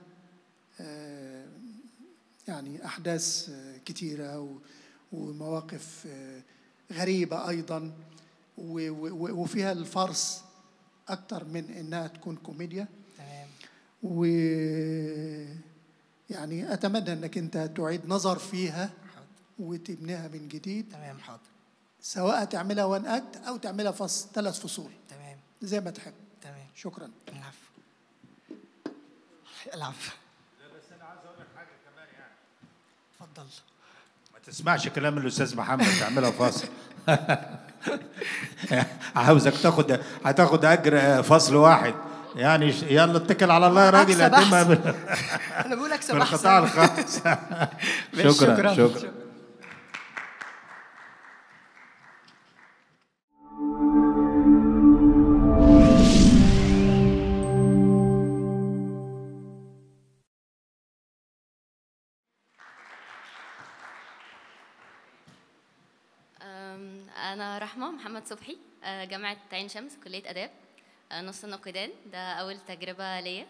يعني احداث كتيره ومواقف غريبه ايضا، وفيها الفرص اكتر من انها تكون كوميديا. تمام. ويعني اتمنى انك انت تعيد نظر فيها وتبنيها من جديد. تمام حاضر. سواء تعملها وان اكت او تعملها 3 فصول. تمام زي ما تحب. تمام. شكرا. العفو. العفو. لا بس انا عايز اقول لك حاجه كمان يعني. اتفضل. ما تسمعش كلام الاستاذ محمد تعملها فصل. عاوزك هتاخد اجر فصل واحد يعني. يلا اتكل على الله يا راجل. انا بقول اكسب في احسن. القطاع الخاص. شكرا. أنا رحمة محمد صبحي، جامعة عين شمس، كلية آداب، نص النقيضان. ده أول تجربة ليا.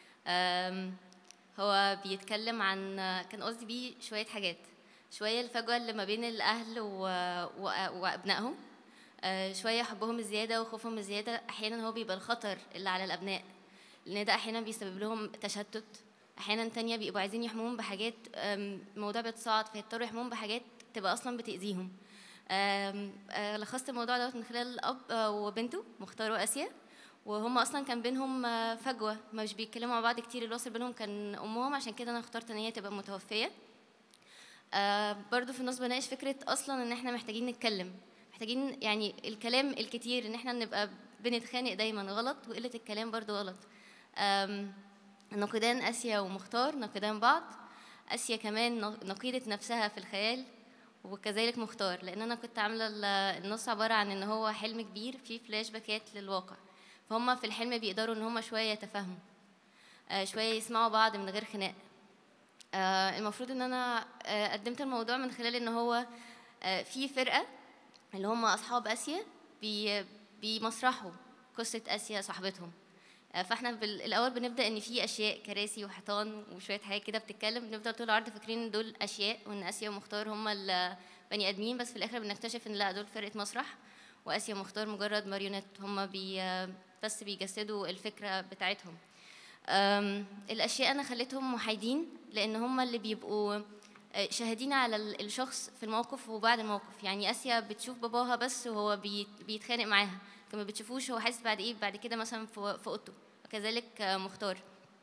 هو بيتكلم عن، كان قصدي بيه شوية حاجات، شوية الفجوة اللي ما بين الأهل وأبنائهم، شوية حبهم الزيادة وخوفهم الزيادة. أحيانا هو بيبقى الخطر اللي على الأبناء، لأن ده أحيانا بيسبب لهم تشتت. أحيانا تانية بيبقوا عايزين يحموهم بحاجات، الموضوع بيتصاعد فيضطروا يحموهم بحاجات تبقى أصلا بتأذيهم. لخصت الموضوع دوت من خلال الأب وبنته مختار وآسيا، وهم أصلا كان بينهم فجوة، مش بيتكلموا مع بعض كتير. اللي وصل بينهم كان أمهم، عشان كده أنا اخترت إن هي تبقى متوفية. برضو في النص بناقش فكرة أصلا إن إحنا محتاجين نتكلم، محتاجين يعني الكلام الكتير، إن إحنا نبقى بنتخانق دايما غلط، وقلة الكلام برضو غلط. نقيضان آسيا ومختار نقيضان بعض. آسيا كمان نقيضة نفسها في الخيال، وكذلك مختار، لان انا كنت عامله النص عباره عن ان هو حلم كبير فيه فلاش باكات للواقع، فهم في الحلم بيقدروا ان هم شويه يتفاهموا، شويه يسمعوا بعض من غير خناق. المفروض ان انا قدمت الموضوع من خلال ان هو في فرقه اللي هم اصحاب اسيا بيمسرحوا قصه اسيا صاحبتهم. فاحنا الاول بنبدا ان في اشياء، كراسي وحيطان وشويه حاجات كده بتتكلم، بنفضل طول العرض فاكرين ان دول اشياء، وان اسيا ومختار هم البني ادمين، بس في الاخر بنكتشف ان لا، دول فرقه مسرح، واسيا ومختار مجرد ماريونيت، هم بس بيجسدوا الفكره بتاعتهم. الاشياء انا خليتهم محايدين، لان هم اللي بيبقوا شاهدين على الشخص في الموقف وبعد الموقف. يعني اسيا بتشوف باباها بس وهو بيتخانق معاها، ما بتشوفوش هو حاسس بعد ايه بعد كده مثلا في اوضته، وكذلك مختار.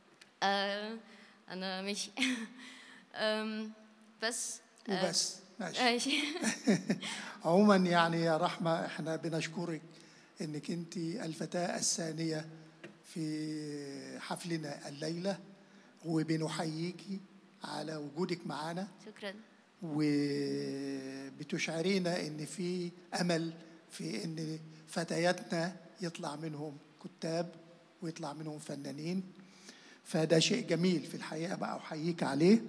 انا ماشي. بس وبس ماشي. عموما يعني يا رحمة، احنا بنشكرك انك انت الفتاة الثانية في حفلنا الليلة، وبنحييكي على وجودك معنا. شكرا. وبتشعرينا ان في امل في ان فتياتنا يطلع منهم كتاب ويطلع منهم فنانين، فده شيء جميل في الحقيقة بقى، أحييك عليه.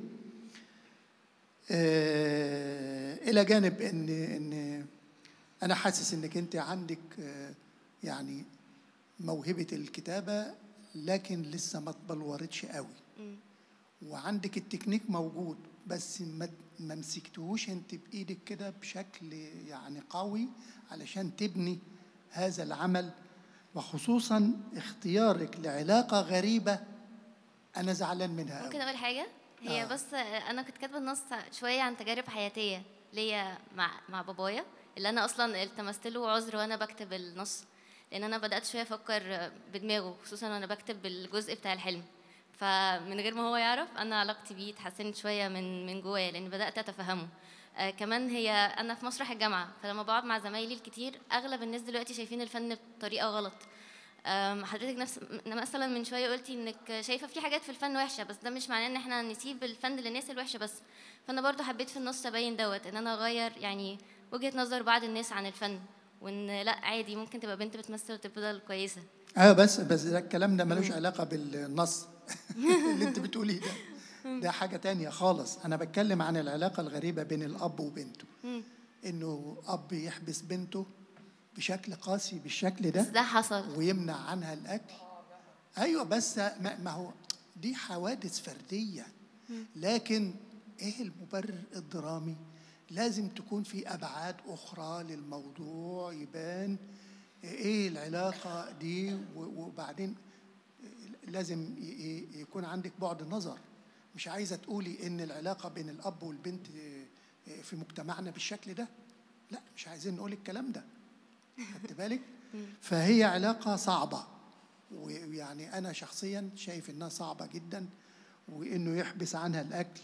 إلى جانب إن أنا حاسس إنك أنت عندك يعني موهبة الكتابة، لكن لسه ما تبلورتش قوي، وعندك التكنيك موجود، بس ما مسكتهوش أنت بإيدك كده بشكل يعني قوي علشان تبني هذا العمل، وخصوصا اختيارك لعلاقة غريبة أنا زعلان منها. ممكن أقول حاجة؟ هي بس أنا كنت كاتبة النص شوية عن تجارب حياتية ليا مع بابايا، اللي أنا أصلا التمست له عذر وأنا بكتب النص، لأن أنا بدأت شوية أفكر بدماغه، خصوصا وأنا بكتب الجزء بتاع الحلم، فمن غير ما هو يعرف أنا علاقتي بيه اتحسنت شوية من جوايا، لأن بدأت أتفهمه. كمان هي أنا في مسرح الجامعة، فلما بقعد مع زمايلي الكتير أغلب الناس دلوقتي شايفين الفن بطريقة غلط. حضرتك مثلا من شويه قلتي انك شايفه في حاجات في الفن وحشه، بس ده مش معناه ان احنا نسيب الفن للناس الوحشه بس. فانا برضو حبيت في النص ابين دوت، ان انا اغير يعني وجهه نظر بعض الناس عن الفن، وان لا عادي ممكن تبقى بنت بتمثل وتفضل كويسه. بس ده الكلام ده ملوش علاقه بالنص اللي انت بتقوليه ده حاجه تانية خالص. انا بتكلم عن العلاقه الغريبه بين الاب وبنته، انه اب يحبس بنته بشكل قاسي بالشكل ده، بس ده حصل، ويمنع عنها الاكل. ايوه بس ما هو دي حوادث فرديه، لكن ايه المبرر الدرامي؟ لازم تكون في ابعاد اخرى للموضوع، يبان ايه العلاقه دي، وبعدين لازم يكون عندك بعد نظر. مش عايزه تقولي ان العلاقه بين الاب والبنت في مجتمعنا بالشكل ده؟ لا، مش عايزين نقول الكلام ده. خدت بالك؟ فهي علاقة صعبة، ويعني أنا شخصيا شايف إنها صعبة جدا، وإنه يحبس عنها الأكل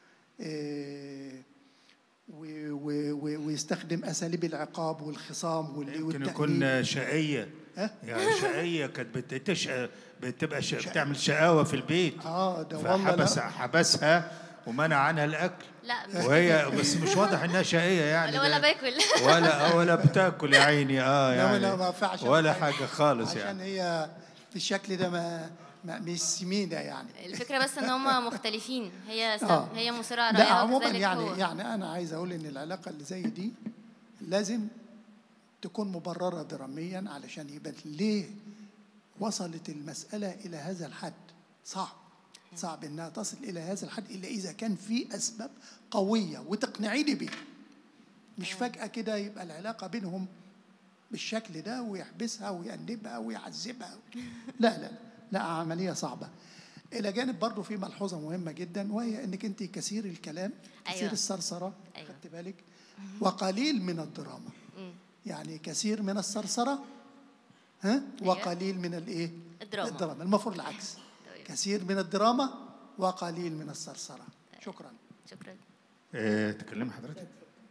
ويستخدم أساليب العقاب والخصام يمكن والتأنيب. يكون شقية، يعني شقية كانت بتبقى بتعمل شقاوة في البيت، ده والله حبسها ومنع عنها الأكل. لا وهي بس مش واضح إنها شقية يعني، ولا باكل ولا بتاكل يا عيني. يعني لا ما ينفعش ولا حاجة خالص عشان يعني. هي في الشكل ده مش سمينة يعني. الفكرة بس ان هم مختلفين. هي مصرة على لا رأيها، عموما وكذلك يعني هو. يعني انا عايز اقول ان العلاقة اللي زي دي لازم تكون مبررة دراميا، علشان يبقى ليه وصلت المسألة إلى هذا الحد. صعب انها تصل الى هذا الحد الا اذا كان في اسباب قوية وتقنعيني بيها، مش فجأة كده يبقى العلاقة بينهم بالشكل ده ويحبسها ويأنبها ويعذبها. لا عملية صعبة. إلى جانب برضو في ملحوظة مهمة جدا، وهي أنك أنت كثير الكلام، كثير الثرثرة، خدت بالك، وقليل من الدراما. يعني كثير من الثرثرة وقليل من الإيه؟ الدراما. المفروض العكس، كثير من الدراما وقليل من الثرثرة. شكرا. تكلم حضرتك.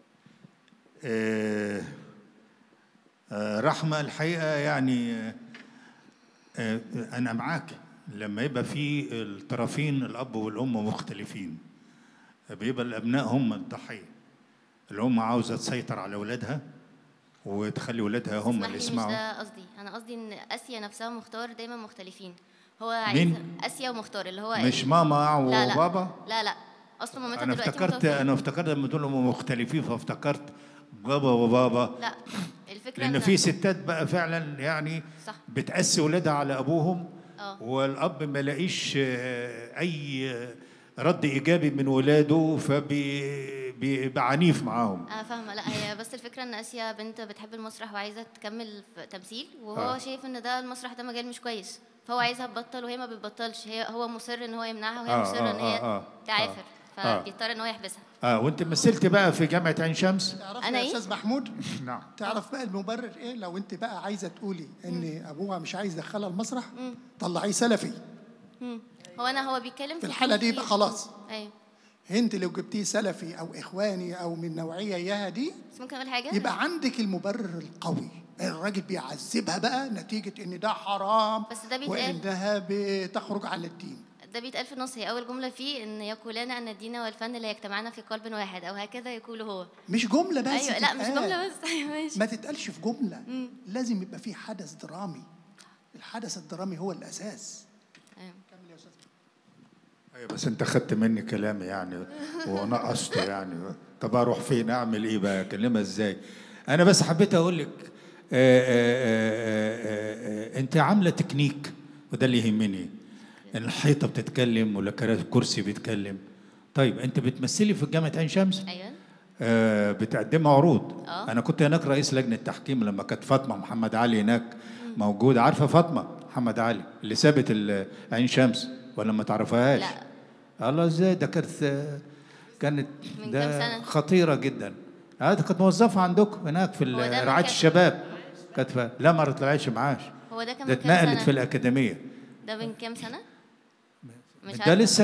رحمة الحقيقة يعني أنا معاك، لما يبقى في الطرفين الأب والأم مختلفين بيبقى الأبناء هم الضحية. الأم عاوزة تسيطر على أولادها وتخلي أولادها هم اللي يسمعوا. مش ده قصدي، أنا قصدي إن آسيا نفسها ومختار دايما مختلفين. هو عايز آسيا ومختار اللي هو مش ماما وبابا. لا اصلا مامتها انا افتكرت لما دول هم مختلفين فافتكرت بابا وبابا. لا، الفكره لان في ستات بقى فعلا يعني صح. بتقسي ولادها على ابوهم، والاب ما لاقيش اي رد ايجابي من ولاده فبيبقى عنيف معاهم. فاهمه. لا هي بس الفكره ان اسيا بنت بتحب المسرح وعايزه تكمل في تمثيل، وهو شايف ان ده المسرح ده مجال مش كويس، فهو عايزها تبطل وهي ما بتبطلش. هو مصر ان هو يمنعها، وهي مصره ان هي تعافر، فبيضطر ان هو يحبسها. وانت مثلت بقى في جامعه عين شمس. انا يا استاذ محمود، نعم، تعرف بقى المبرر ايه؟ لو انت بقى عايزه تقولي ان ابوها مش عايز يدخلها المسرح، طلعيه سلفي. هو بيتكلم في الحاله دي يبقى خلاص. ايوه، انت لو جبتيه سلفي او اخواني او من نوعيه اياها دي، بس ممكن اقول حاجه، يبقى عندك المبرر القوي. الراجل بيعذبها بقى نتيجه ان ده حرام، بس ده بيتقال، وانها بتخرج عن الدين. ده بيتقال في النص. هي اول جمله فيه ان يقولان ان الدين والفن لا يجتمعان في قلب واحد، او هكذا يقول هو. مش جمله بس. ايوه، لا مش جمله بس. ماشي، ما تتقالش في جمله. لازم يبقى في حدث درامي. الحدث الدرامي هو الاساس. كمل يا استاذ. ايوه بس انت خدت مني كلامي يعني ونقصته يعني. طب اروح فين؟ اعمل ايه بقى؟ اكلمها ازاي؟ انا بس حبيت اقول لك انت عامله تكنيك، وده اللي يهمني. الحيطه بتتكلم ولا كرسي بيتكلم. طيب انت بتمثلي في جامعه عين شمس؟ ايوه. بتقدمي عروض. انا كنت هناك رئيس لجنه تحكيم لما كانت فاطمه محمد علي هناك موجوده. عارفه فاطمه محمد علي اللي سابت عين شمس ولا ما تعرفهاش؟ لا. الله، ازاي؟ ده كانت من ده كام سنة؟ خطيره جدا. هذه كانت موظفه عندكم هناك في رعايه الشباب. كانت لا ما طلعتش معاش. هو ده كان ده اتنقلت في الاكاديميه. ده من كام سنه؟ مش ده لسه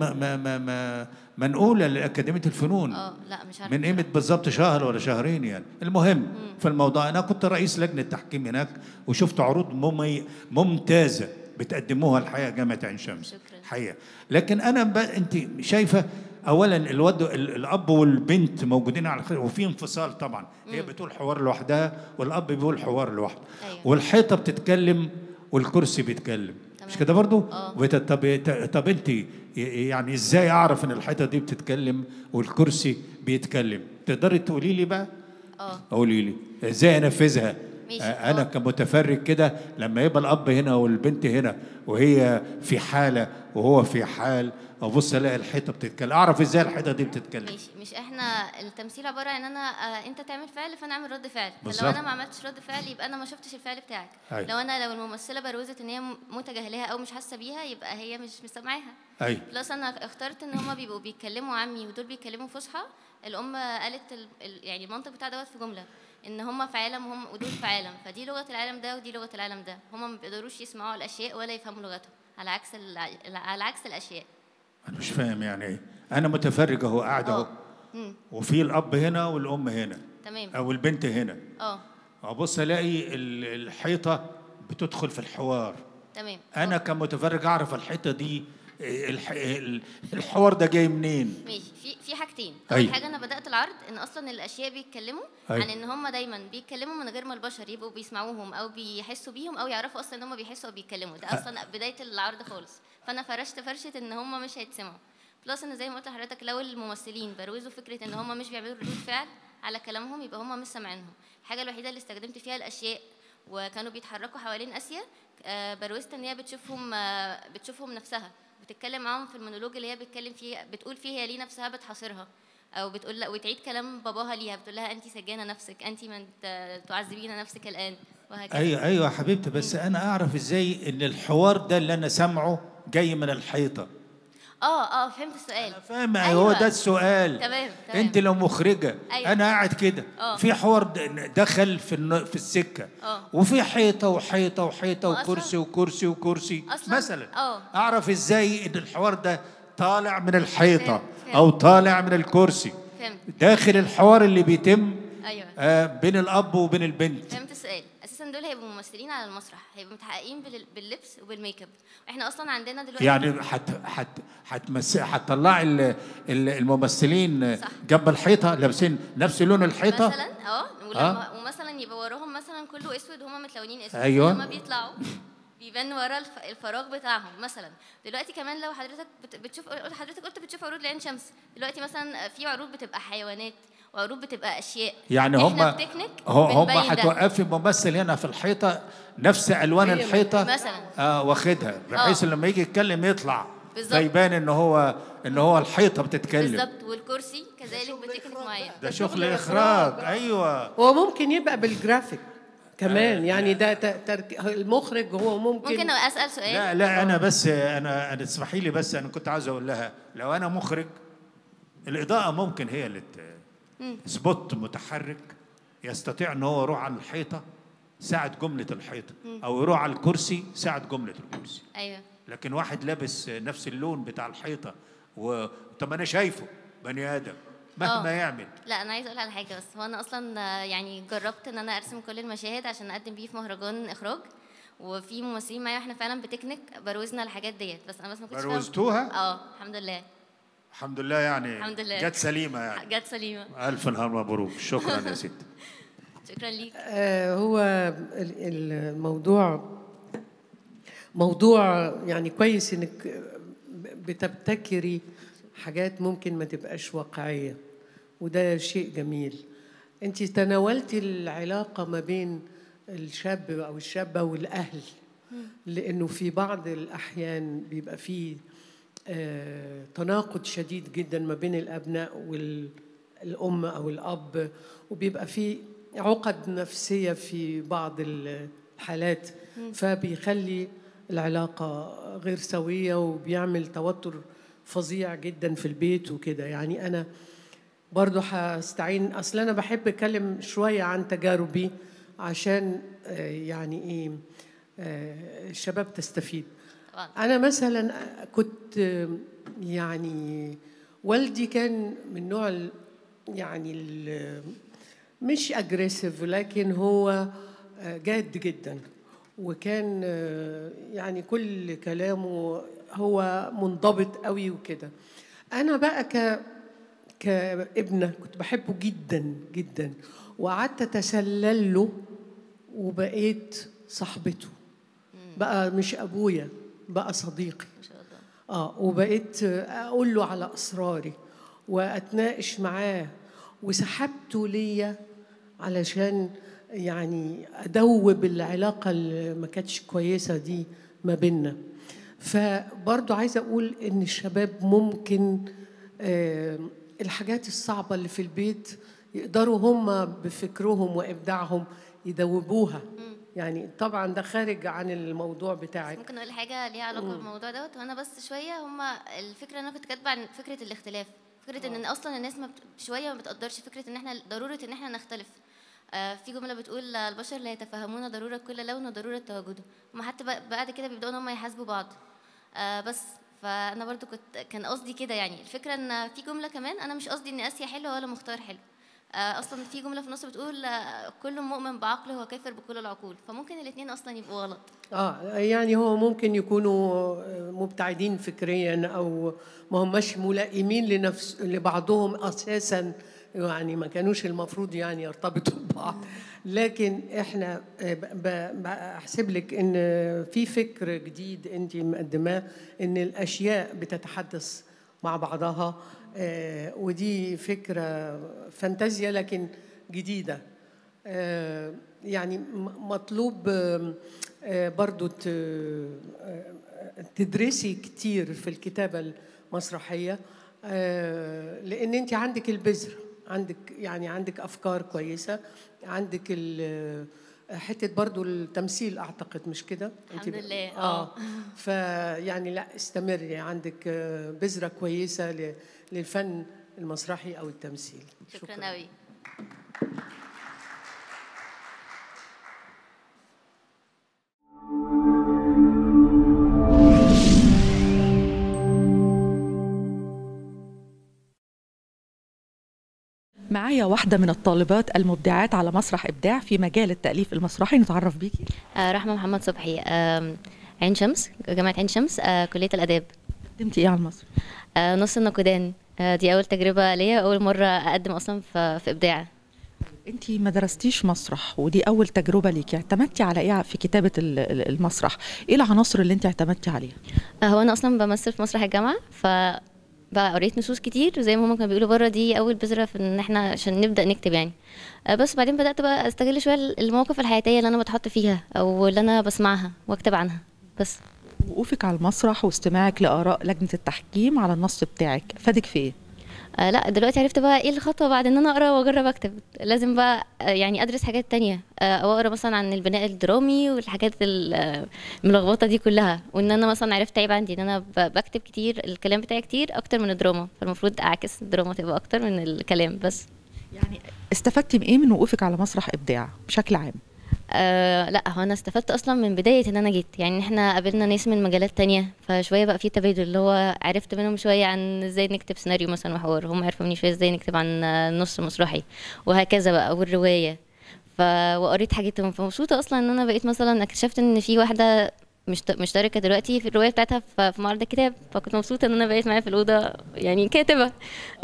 منقوله لاكاديميه الفنون. لا مش عارفه من قيمه بالظبط شهر ولا شهرين يعني. المهم في الموضوع، انا كنت رئيس لجنه تحكيم هناك وشفت عروض ممتازه بتقدموها الحقيقه جامعه عين شمس حقيقه. لكن انا انت شايفه اولا الاب والبنت موجودين على خير، وفي انفصال طبعا. هي بتقول حوار لوحدها والاب بيقول حوار لوحده. أيوة. والحيطه بتتكلم والكرسي بيتكلم. مش كده برضو؟ طب انت يعني ازاي اعرف ان الحيطه دي بتتكلم والكرسي بيتكلم؟ تقدري تقولي لي بقى؟ قولي لي ازاي انفذها؟ انا كمتفرج كده لما يبقى الاب هنا والبنت هنا وهي في حاله وهو في حال، ابص الاقي الحيطه بتتكلم، اعرف ازاي الحيطه دي بتتكلم. ماشي، مش احنا التمثيل عباره عن ان انا انت تعمل فعل فانا اعمل رد فعل، بالظبط. فلو انا ما عملتش رد فعل يبقى انا ما شفتش الفعل بتاعك. لو الممثله بروزت ان هي متجاهلاها او مش حاسه بيها يبقى هي مش سامعاها. بلس انا اخترت ان هما بيبقوا بيتكلموا عمي ودول بيتكلموا فصحى. الام قالت يعني المنطق بتاع دوت في جمله ان هما في عالم وهم ودول في عالم، فدي لغه العالم ده ودي لغه العالم ده، هما ما بيقدروش يسمعوا الاشياء ولا يفهموا لغتهم على عكس الاشياء. انا مش فاهم يعني ايه. انا متفرج اهو، قاعد اهو، وفي الاب هنا والام هنا، تمام، او البنت هنا. ابص الاقي الحيطه بتدخل في الحوار. تمام. انا كمتفرج اعرف الحيطه دي الحوار ده جاي منين. ماشي، في حاجتين. اول حاجه انا بدات العرض ان اصلا الاشياء بيتكلموا عن ان هم دايما بيتكلموا من غير ما البشر يبقوا بيسمعوهم او بيحسوا بيهم او يعرفوا اصلا ان هم بيحسوا او بيتكلموا. ده اصلا بدايه العرض خالص. فانا فرشه ان هم مش هيتسمعوا. بلس ان زي ما قلت لحضرتك لو الممثلين بروزوا فكره ان هم مش بيعملوا ردود فعل على كلامهم يبقى هم مش سامعينهم. الحاجه الوحيده اللي استخدمت فيها الاشياء وكانوا بيتحركوا حوالين اسيا، بروزت ان هي بتشوفهم نفسها، بتتكلم معاهم في المونولوج اللي هي بتتكلم فيه، بتقول فيه هي ليه نفسها بتحاصرها، او بتقول لا وتعيد كلام باباها ليها، بتقول لها انت سجانه نفسك، انت من تعذبين نفسك الان، وهكذا. ايوه يا حبيبتي، بس انا اعرف ازاي ان الحوار ده اللي انا سامعه جاي من الحيطه؟ فهمت السؤال. فاهم. هو ده السؤال. تمام. انت لو مخرجه، انا قاعد كده في حوار دخل في السكه، وفي حيطه وحيطه وحيطه وكرسي وكرسي وكرسي مثلا. اعرف ازاي ان الحوار ده طالع من الحيطه او طالع من الكرسي داخل الحوار اللي بيتم بين الاب وبين البنت؟ فهمت السؤال. اساسا دول هيبقوا ممثلين على المسرح، هيبقوا متحققين باللبس وبالميك اب. احنا اصلا عندنا دلوقتي يعني هتطلعي الممثلين جنب الحيطه لابسين نفس لون الحيطه مثلا. ومثلا يبقى وراهم مثلا كله اسود وهم متلونين اسود. لما بيطلعوا بيبان ورا الفراغ بتاعهم. مثلا دلوقتي كمان لو حضرتك حضرتك قلت بتشوف عروض لعين شمس، دلوقتي مثلا في عروض بتبقى حيوانات وعروض بتبقى اشياء. يعني هم هتوقفي ممثل هنا في الحيطه نفس الوان الحيطه مثلا واخدها بحيث لما يجي يتكلم يطلع فيبان ان هو الحيطه بتتكلم بالظبط. والكرسي كذلك بتكنيك معين. ده شغل اخراج. ايوه، هو ممكن يبقى بالجرافيك كمان. يعني ده المخرج هو ممكن اسال سؤال؟ لا انا بس انا اسمحي لي، بس انا كنت عاوز اقول لها لو انا مخرج الاضاءه ممكن هي اللي سبوت متحرك يستطيع ان هو يروح على الحيطه ساعد جمله الحيطه او يروح على الكرسي ساعد جمله الكرسي. ايوه. لكن واحد لابس نفس اللون بتاع الحيطه طب انا شايفه بني ادم مهما يعمل. لا انا عايزه اقول على حاجه بس. هو انا اصلا يعني جربت ان انا ارسم كل المشاهد عشان اقدم بيه في مهرجان اخراج، وفي ممثلين معايا واحنا فعلا بتكنيك بروزنا الحاجات ديت. بس انا ما كنتش بروزتوها؟ الحمد لله. الحمد لله. يعني الحمد لله جت سليمه. يعني جت سليمه. الف مبروك. شكرا يا ستي. شكرا ليك. هو الموضوع موضوع يعني كويس انك بتبتكري حاجات ممكن ما تبقاش واقعيه، وده شيء جميل. انت تناولتي العلاقه ما بين الشاب او الشابه والاهل، لانه في بعض الاحيان بيبقى فيه تناقض شديد جدا ما بين الابناء والام او الاب، وبيبقى فيه عقد نفسيه في بعض الحالات، فبيخلي العلاقه غير سويه وبيعمل توتر فظيع جدا في البيت وكده. يعني انا برضو هستعين، اصل انا بحب اتكلم شويه عن تجاربي عشان يعني ايه الشباب تستفيد. انا مثلا كنت يعني والدي كان من نوع يعني مش اجريسيف، لكن هو جاد جدا، وكان يعني كل كلامه هو منضبط قوي وكده. انا بقى كابنه كنت بحبه جدا جدا، وقعدت اتسلل له وبقيت صاحبته، بقى مش ابويا بقى صديقي. وبقيت اقول له على اسراري واتناقش معاه، وسحبته ليا علشان يعني أدوب العلاقة اللي ما كانتش كويسة دي ما بيننا. فبرضو عايزة أقول إن الشباب ممكن الحاجات الصعبة اللي في البيت يقدروا هم بفكرهم وإبداعهم يدوبوها. يعني طبعا ده خارج عن الموضوع بتاعك. ممكن اقول حاجه ليها علاقه بالموضوع دوت، وانا بس شويه هما الفكره اللي انا كنت كاتبه عن فكره الاختلاف، فكره ان اصلا الناس شويه ما بتقدرش فكره ان احنا ضروره ان احنا نختلف. في جمله بتقول البشر لا يتفهمون ضروره كل لون وضروره تواجده، هما حتى بعد كده بيبداوا ان هم يحاسبوا بعض. بس فانا برضو كان قصدي كده، يعني الفكره ان في جمله كمان، انا مش قصدي ان اسيا حلوه ولا مختار حلو. اصلا في جمله في النص بتقول كل مؤمن بعقله هو كافر بكل العقول، فممكن الاثنين اصلا يبقوا غلط. يعني هو ممكن يكونوا مبتعدين فكريا او ما هماش ملائمين لبعضهم اساسا، يعني ما كانوش المفروض يعني يرتبطوا ببعض. لكن احنا بحسب لك ان في فكر جديد انت مقدماه، ان الاشياء بتتحدث مع بعضها، ودي فكرة فانتازيا لكن جديدة. يعني مطلوب برضو تدرسي كتير في الكتابة المسرحية، لأن أنت عندك البذر، عندك أفكار كويسة، عندك حتة برضو التمثيل أعتقد، مش كده؟ الحمد لله. فيعني لا استمري، عندك بذرة كويسة للفن المسرحي أو التمثيل. شكرا قوي. معايا واحدة من الطالبات المبدعات على مسرح إبداع في مجال التأليف المسرحي، نتعرف بيكي. رحمة محمد صبحي، عين شمس، جامعة عين شمس، كلية الآداب. قدمتي إيه على المسرح؟ نص النقودان. دي أول تجربة ليا، أول مرة أقدم أصلا في إبداع. أنتي ما درستيش مسرح ودي أول تجربة ليكي، اعتمدتي على إيه في كتابة المسرح؟ إيه العناصر اللي أنتي اعتمدتي عليها؟ هو أنا أصلا بمثل في مسرح الجامعة، بقى قريت نصوص كتير زي ما هم كانوا بيقولوا بره، دي اول بذره في ان احنا عشان نبدا نكتب يعني. بس بعدين بدات بقى استغل شويه المواقف الحياتيه اللي انا بتحط فيها او اللي انا بسمعها واكتب عنها. بس وقوفك على المسرح واستماعك لاراء لجنه التحكيم على النص بتاعك فادك في ايه؟ لا دلوقتي عرفت بقى ايه الخطوه بعد ان انا اقرا واجرب اكتب. لازم بقى يعني ادرس حاجات تانية، او اقرا مثلا عن البناء الدرامي والحاجات الملخبطه دي كلها، وان انا مثلا عرفت عيب عندي ان انا بكتب كتير، الكلام بتاعي كتير اكتر من الدراما، فالمفروض اعكس الدراما تبقى اكتر من الكلام. بس يعني استفدتي بايه من وقوفك على مسرح ابداع بشكل عام؟ لا هو انا استفدت اصلا من بدايه ان انا جيت، يعني احنا قابلنا ناس من مجالات تانية، فشويه بقى في تبادل، اللي هو عرفت منهم شويه عن ازاي نكتب سيناريو مثلا وحوار، هم عرفوا مني شويه ازاي نكتب عن نص مسرحي وهكذا بقى، والروايه. وقريت حاجتهم، فمبسوطه اصلا ان انا بقيت مثلا اكتشفت ان في واحده مشتركه دلوقتي في الروايه بتاعتها في معرض الكتاب، فكنت مبسوطه ان انا بقيت معايا في الاوضه يعني كاتبه.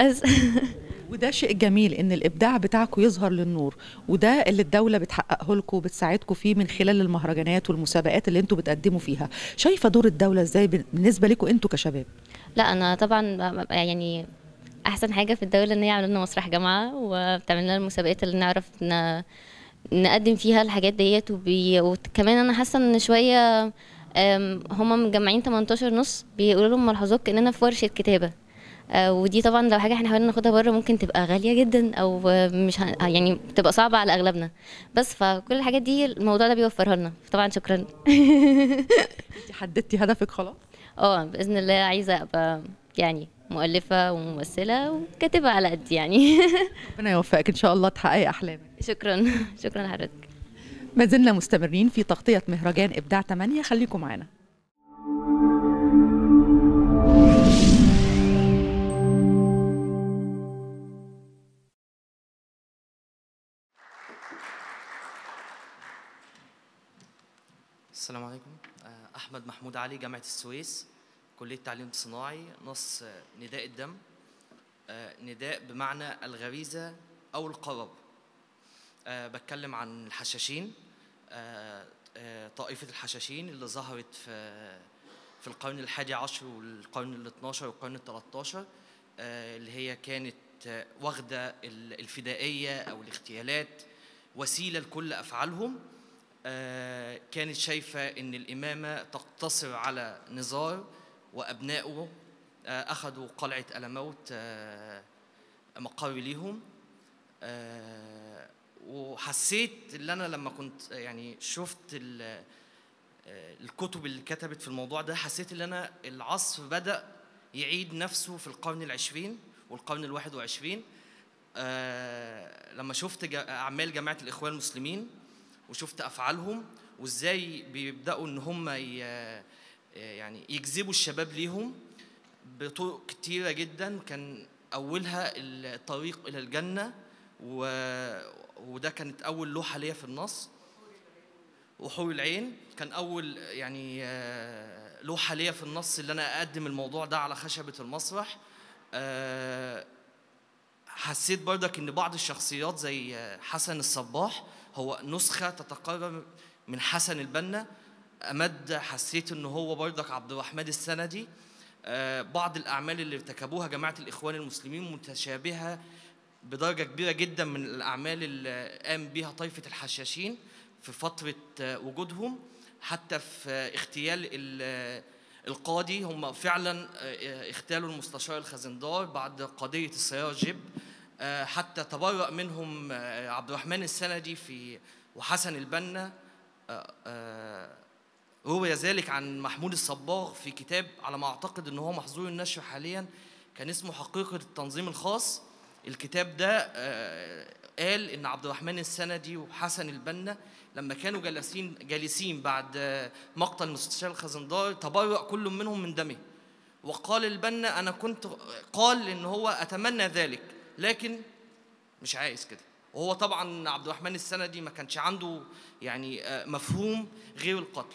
وده شيء جميل ان الابداع بتاعكم يظهر للنور، وده اللي الدوله بتحققه لكم وبتساعدكم فيه من خلال المهرجانات والمسابقات اللي انتوا بتقدموا فيها. شايفه دور الدوله ازاي بالنسبه لكم انتوا كشباب؟ لا انا طبعا يعني احسن حاجه في الدوله ان هي عملت لنا مسرح جامعه وبتعمل لنا المسابقات اللي نعرف نقدم فيها الحاجات ديت، وكمان انا حاسه ان شويه هم مجمعين 18 نص بيقولوا لهم ملحوظات كاننا في ورشه كتابه. ودي طبعا لو حاجه احنا حاولنا ناخدها بره ممكن تبقى غاليه جدا، او مش يعني بتبقى صعبه على اغلبنا، بس فكل الحاجات دي الموضوع ده بيوفرها لنا، طبعا شكرا. انت حددتي هدفك خلاص؟ باذن الله عايزه ابقى يعني مؤلفه وممثله وكاتبه على قد يعني. ربنا يوفقك ان شاء الله تحققي احلامك. شكرا شكرا لحضرتك. ما زلنا مستمرين في تغطيه مهرجان ابداع 8، خليكم معانا. السلام عليكم. أحمد محمود علي، جامعة السويس، كلية تعليم صناعي. نص نداء الدم. نداء بمعنى الغريزة أو القرب. بتكلم عن الحشاشين، طائفة الحشاشين اللي ظهرت في القرن ال11 والقرن ال12 والقرن ال13، اللي هي كانت واخدة الفدائية أو الاغتيالات وسيلة لكل أفعالهم. كانت شايفة إن الإمامة تقتصر على نزار وأبنائه أخذوا قلعة ألموت مقر ليهم. وحسيت ان انا لما كنت يعني شفت الكتب اللي كتبت في الموضوع ده، حسيت ان انا العصر بدأ يعيد نفسه في القرن العشرين والقرن ال21. لما شفت اعمال جماعة الإخوان المسلمين وشفت افعالهم وازاي بيبدأوا ان هم يعني يجذبوا الشباب ليهم بطرق كتيرة جدا، كان اولها الطريق الى الجنة، وده كانت أول لوحة ليا في النص. وحور العين كان أول يعني لوحة ليا في النص اللي أنا أقدم الموضوع ده على خشبة المسرح. حسيت برضك إن بعض الشخصيات زي حسن الصباح هو نسخة تتقرب من حسن البنا. أمد حسيت إن هو برضك عبد الرحمن السندي. بعض الأعمال اللي ارتكبوها جماعة الإخوان المسلمين متشابهة بدرجة كبيرة جدا من الأعمال اللي قام بها طائفة الحشاشين في فترة وجودهم، حتى في اغتيال القاضي. هم فعلا اغتالوا المستشار الخزندار بعد قضية السيارة جيب، حتى تبرأ منهم عبد الرحمن السندي وحسن البنا. روي ذلك عن محمود الصباغ في كتاب على ما أعتقد أنه هو محظور النشر حاليا، كان اسمه حقيقة التنظيم الخاص. الكتاب ده قال إن عبد الرحمن السندي وحسن البنا لما كانوا جالسين بعد مقتل المستشار الخزندار تبرأ كل منهم من دمه، وقال البنا قال إن هو أتمنى ذلك لكن مش عايز كده. وهو طبعا عبد الرحمن السندي ما كانش عنده يعني مفهوم غير القتل.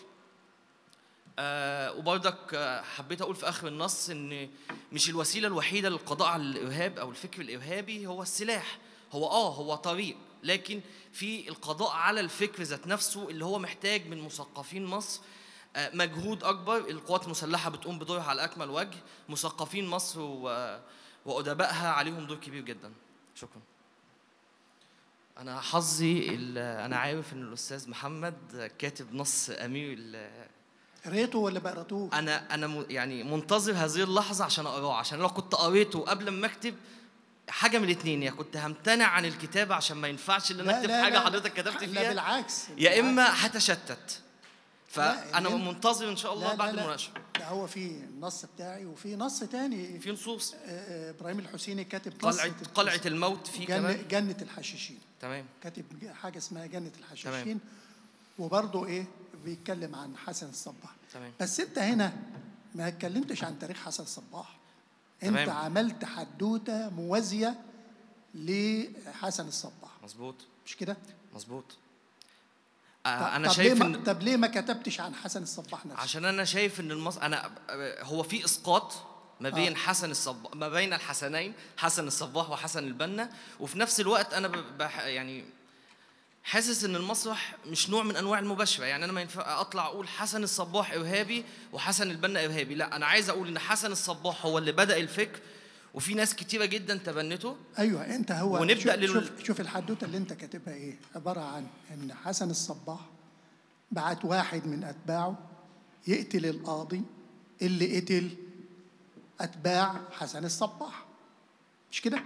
وبرضك حبيت أقول في آخر النص إن مش الوسيلة الوحيدة للقضاء على الإرهاب أو الفكر الإرهابي هو السلاح. هو طريق، لكن في القضاء على الفكر ذات نفسه اللي هو محتاج من مثقفين مصر مجهود أكبر. القوات المسلحة بتقوم بدورها على أكمل وجه، مثقفين مصر وأدبائها عليهم دور كبير جدا. شكرا. أنا حظي أنا عارف إن الأستاذ محمد كاتب نص أمير قريته ولا ما قرأتوش؟ أنا يعني منتظر هذه اللحظة عشان أقراه، عشان لو كنت قريته قبل ما أكتب حاجة من الاثنين، يا كنت همتنع عن الكتابة عشان ما ينفعش إن أنا أكتب حاجة حضرتك كتبت فيها، لا بالعكس، يا إما هتشتت. فأنا منتظر إن شاء الله بعد المناقشة. ده هو في النص بتاعي وفي نص تاني، في نصوص. إبراهيم الحسيني كاتب نص قلعة الموت في كمان جنة الحشاشين. تمام. كاتب حاجة اسمها جنة الحشاشين. وبرضه بيتكلم عن حسن الصباح. تمام. بس انت هنا ما اتكلمتش عن تاريخ حسن الصباح. انت تمام. عملت حدوته موازيه لحسن الصباح. مظبوط. مش كده؟ مظبوط. انا شايف طب ليه ما كتبتش عن حسن الصباح نفسه؟ عشان انا شايف ان هو في اسقاط ما بين حسن الصباح، ما بين الحسنين حسن الصباح وحسن البنا، وفي نفس الوقت انا يعني حاسس ان المسرح مش نوع من انواع المباشره. يعني انا ما ينفع اطلع اقول حسن الصباح ارهابي وحسن البنا ارهابي، لا، انا عايز اقول ان حسن الصباح هو اللي بدأ الفكر وفي ناس كتيره جدا تبنته. ايوه انت هو ونبدأ شوف الحدوته اللي انت كاتبها ايه، عباره عن ان حسن الصباح بعت واحد من اتباعه يقتل القاضي اللي قتل اتباع حسن الصباح، مش كده؟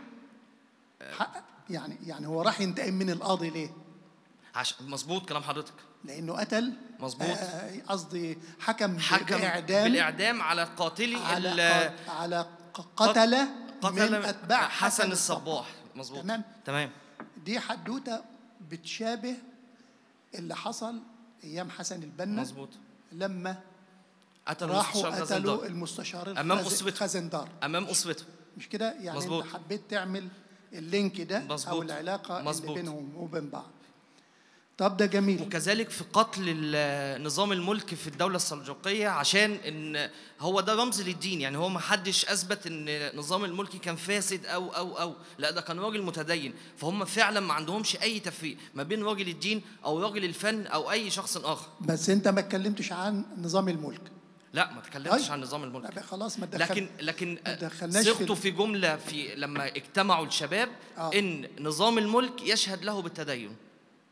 يعني هو راح ينتقم من القاضي ليه؟ مظبوط كلام حضرتك، لانه قتل. مظبوط. قصدي حكم بالاعدام على قاتلي على قتله من اتباع حسن الصباح. مظبوط. تمام. دي حدوته بتشابه اللي حصل ايام حسن البنا. مظبوط. لما راحوا قتلوا المستشار الخزندار امام اسرته، مش كده؟ يعني مزبوط. انت حبيت تعمل اللينك ده. مزبوط. او العلاقه مزبوط. اللي بينهم وبين بعض. طب ده جميل. وكذلك في قتل نظام الملك في الدولة السلجوقية، عشان ان هو ده رمز للدين. يعني هو ما حدش اثبت ان نظام الملك كان فاسد او لا، ده كان راجل متدين. فهم فعلا ما عندهمش اي تفريق ما بين راجل الدين او راجل الفن او اي شخص اخر. بس انت ما اتكلمتش عن نظام الملك. لا، ما اتكلمتش عن نظام الملك. خلاص، ما لكن صيغته في جملة لما اجتمعوا الشباب ان نظام الملك يشهد له بالتدين.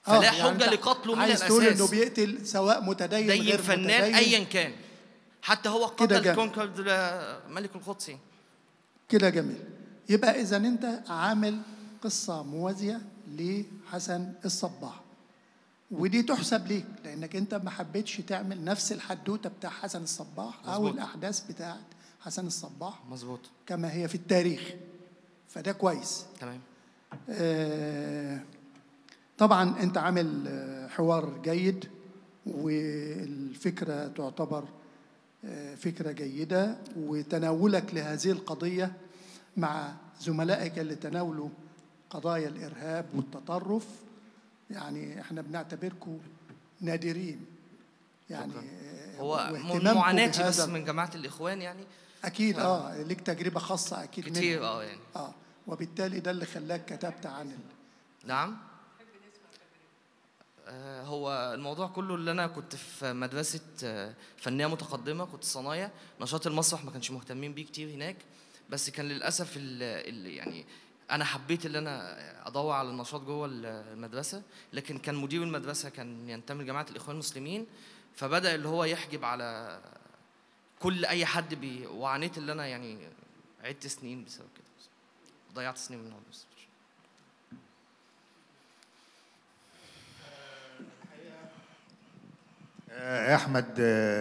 فلا حجه لقتله من الاساس. عايز تقول انه بيقتل سواء متدين غير فنان ايا كان، حتى هو قتل كونكورد ملك القدس. كده جميل. يبقى اذا انت عامل قصه موازيه لحسن الصباح، ودي تحسب ليك لانك انت ما حبيتش تعمل نفس الحدوته بتاع حسن الصباح او مزبوط. الاحداث بتاعت حسن الصباح مظبوط كما هي في التاريخ، فده كويس. تمام. طبعا انت عامل حوار جيد، والفكره تعتبر فكره جيده، وتناولك لهذه القضيه مع زملائك اللي تناولوا قضايا الارهاب والتطرف، يعني احنا بنعتبركم نادرين. يعني هو معاناتي بس من جماعه الاخوان يعني اكيد. ليك تجربه خاصه اكيد كتير يعني وبالتالي ده اللي خلاك كتبت عن نعم. هو الموضوع كله اللي انا كنت في مدرسه فنيه متقدمه، كنت صنايع. نشاط المسرح ما كانش مهتمين بيه كتير هناك، بس كان للاسف يعني انا حبيت ان انا ادور على النشاط جوه المدرسه، لكن كان مدير المدرسه كان ينتمي لجماعه الاخوان المسلمين، فبدا اللي هو يحجب على كل اي حد وعانيت اللي انا يعني عدت سنين بسبب كده، ضيعت سنين من المدرسه. يا احمد،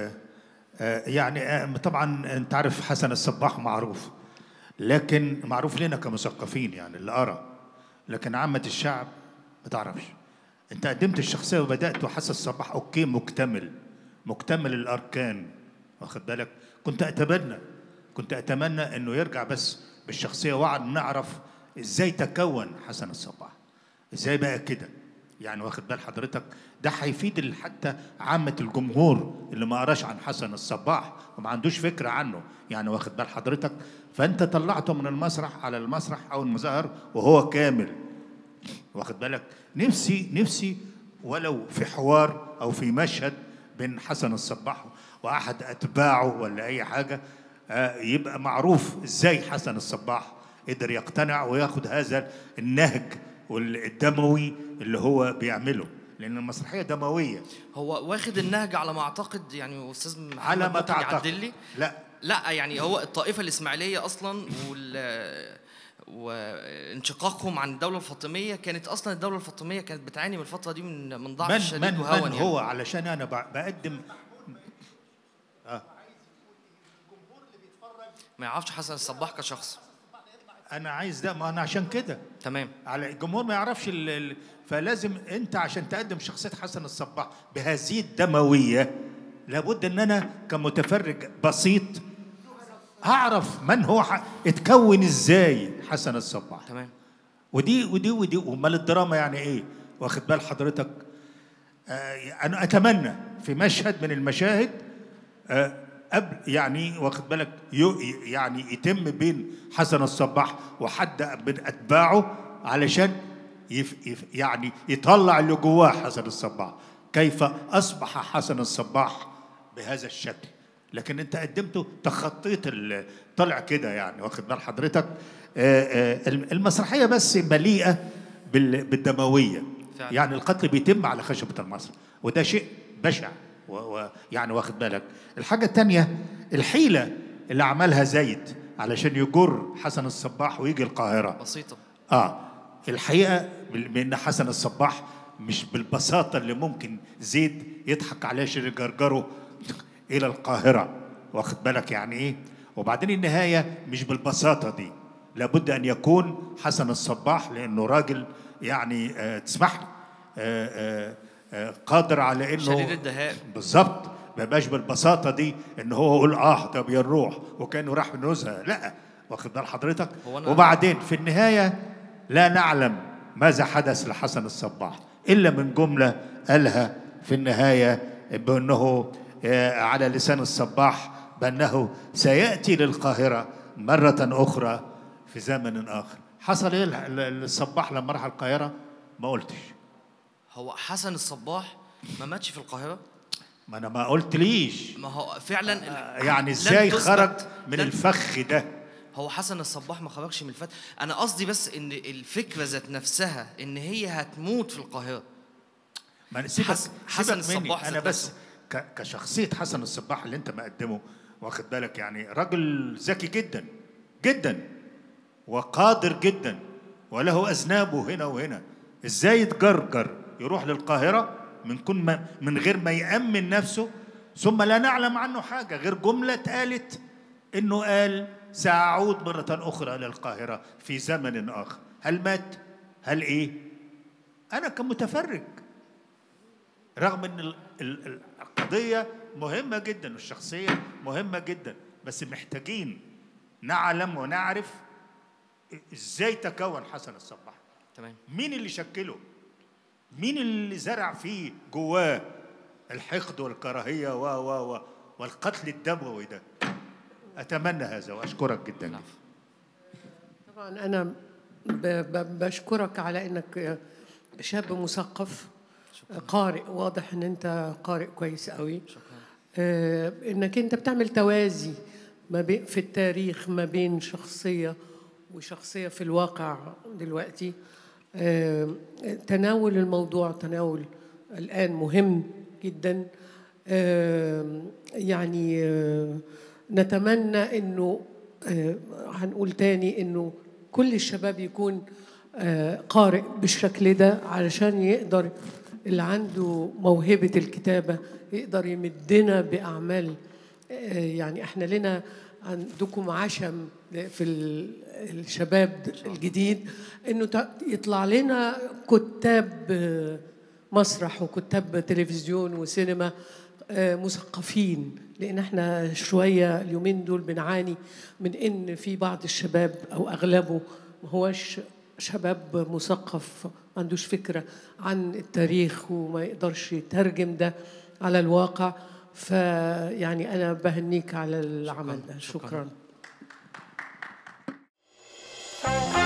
يعني طبعا انت عارف حسن الصباح معروف، لكن معروف لنا كمثقفين يعني اللي أرى، لكن عامة الشعب ما تعرفش. أنت قدمت الشخصية وبدأت وحسن الصباح أوكي مكتمل الأركان، واخد بالك؟ كنت أتمنى إنه يرجع بس بالشخصية، وقعد نعرف إزاي تكون حسن الصباح، إزاي بقى كده يعني، واخد بال حضرتك؟ ده هيفيد حتى عامة الجمهور اللي ما قراش عن حسن الصباح وما عندوش فكرة عنه يعني، واخد بال حضرتك؟ فأنت طلعته من المسرح على المسرح أو المظاهر وهو كامل، واخد بالك؟ نفسي ولو في حوار أو في مشهد بين حسن الصباح وأحد أتباعه ولا أي حاجة، يبقى معروف إزاي حسن الصباح قدر يقتنع وياخد هذا النهج والدموي اللي هو بيعمله، لأن المسرحية دموية. هو واخد النهج على ما أعتقد يعني أستاذ محمد على ما تعتقد. لا يعني هو الطائفة الإسماعيلية أصلا وانشقاقهم عن الدولة الفاطمية، كانت أصلا الدولة الفاطمية كانت بتعاني من الفترة دي من ضعف شديد وهوى يعني. هو علشان أنا بقدم ما يعرفش حسن الصباح كشخص. أنا عايز ده، ما أنا عشان كده تمام على الجمهور ما يعرفش فلازم أنت عشان تقدم شخصية حسن الصباح بهذه الدموية، لابد أن أنا كمتفرج بسيط هعرف من هو اتكون إزاي حسن الصباح. تمام. ودي ومال الدراما يعني إيه، واخد بال حضرتك؟ أنا أتمنى في مشهد من المشاهد قبل يعني، واخد بالك، يعني يتم بين حسن الصباح وحد من أتباعه علشان يعني يطلع اللي جواه حسن الصباح، كيف أصبح حسن الصباح بهذا الشكل. لكن أنت قدمته تخطيت طلع كده يعني، واخد بال حضرتك؟ المسرحية بس مليئة بالدموية فعلا. يعني القتل بيتم على خشبة المسرح، وده شيء بشع يعني، واخد بالك؟ الحاجة التانية الحيلة اللي عملها زايد علشان يجر حسن الصباح ويجي القاهرة بسيطة. الحقيقة بأن حسن الصباح مش بالبساطة اللي ممكن زيد يضحك عليه عشان يجرجره إلى القاهرة، واخد بالك يعني إيه؟ وبعدين النهاية مش بالبساطة دي، لابد أن يكون حسن الصباح لأنه راجل يعني تسمح لي قادر على إنه شديد الدهاء بالظبط، ما يبقاش بالبساطة دي إن هو يقول ده بيروح وكأنه راح من نزهة، لا، واخد بال حضرتك؟ وبعدين في النهاية لا نعلم ماذا حدث لحسن الصباح إلا من جملة قالها في النهاية بأنه على لسان الصباح بأنه سيأتي للقاهرة مرة أخرى في زمن آخر. حصل إيه الصباح لما راح القاهرة؟ ما قلتش. هو حسن الصباح ما ماتش في القاهرة؟ ما أنا ما قلت ليش. ما هو فعلا يعني إزاي خرج من الفخ ده؟ هو حسن الصباح ما خرجش من الفتح. أنا قصدي بس إن الفكرة ذات نفسها إن هي هتموت في القاهرة، حسن الصباح انا بس كشخصيه حسن الصباح اللي انت مقدمه، واخد بالك، يعني راجل ذكي جدا جدا وقادر جدا وله اذنابه هنا وهنا. ازاي يتجرجر يروح للقاهره من غير ما يامن نفسه، ثم لا نعلم عنه حاجه غير جمله اتقالت انه قال ساعود مره اخرى الى القاهره في زمن اخر. هل مات؟ هل ايه؟ انا كمتفرج، رغم ان القضيه مهمه جدا والشخصيه مهمه جدا، بس محتاجين نعلم ونعرف ازاي تكون حسن الصباح. تمام. مين اللي شكله؟ مين اللي زرع فيه جواه الحقد والكراهيه والقتل الدموي ده؟ اتمنى هذا واشكرك جدا. طبعا انا بشكرك على انك شاب مثقف قارئ، واضح ان انت قارئ كويس قوي. انك انت بتعمل توازي ما بين في التاريخ ما بين شخصيه وشخصيه في الواقع دلوقتي. تناول الموضوع تناول الان مهم جدا. يعني نتمنى انه هنقول تاني انه كل الشباب يكون قارئ بالشكل ده، علشان يقدر اللي عنده موهبة الكتابة يقدر يمدنا بأعمال. يعني احنا لنا عندكم عشم في الشباب الجديد انه يطلع لنا كتاب مسرح وكتاب تلفزيون وسينما مثقفين، لان احنا شويه اليومين دول بنعاني من ان في بعض الشباب او اغلبه ما هوش شباب مثقف، ما عندوش فكره عن التاريخ وما يقدرش يترجم ده على الواقع. فيعني انا بهنيك على العمل ده. شكرا.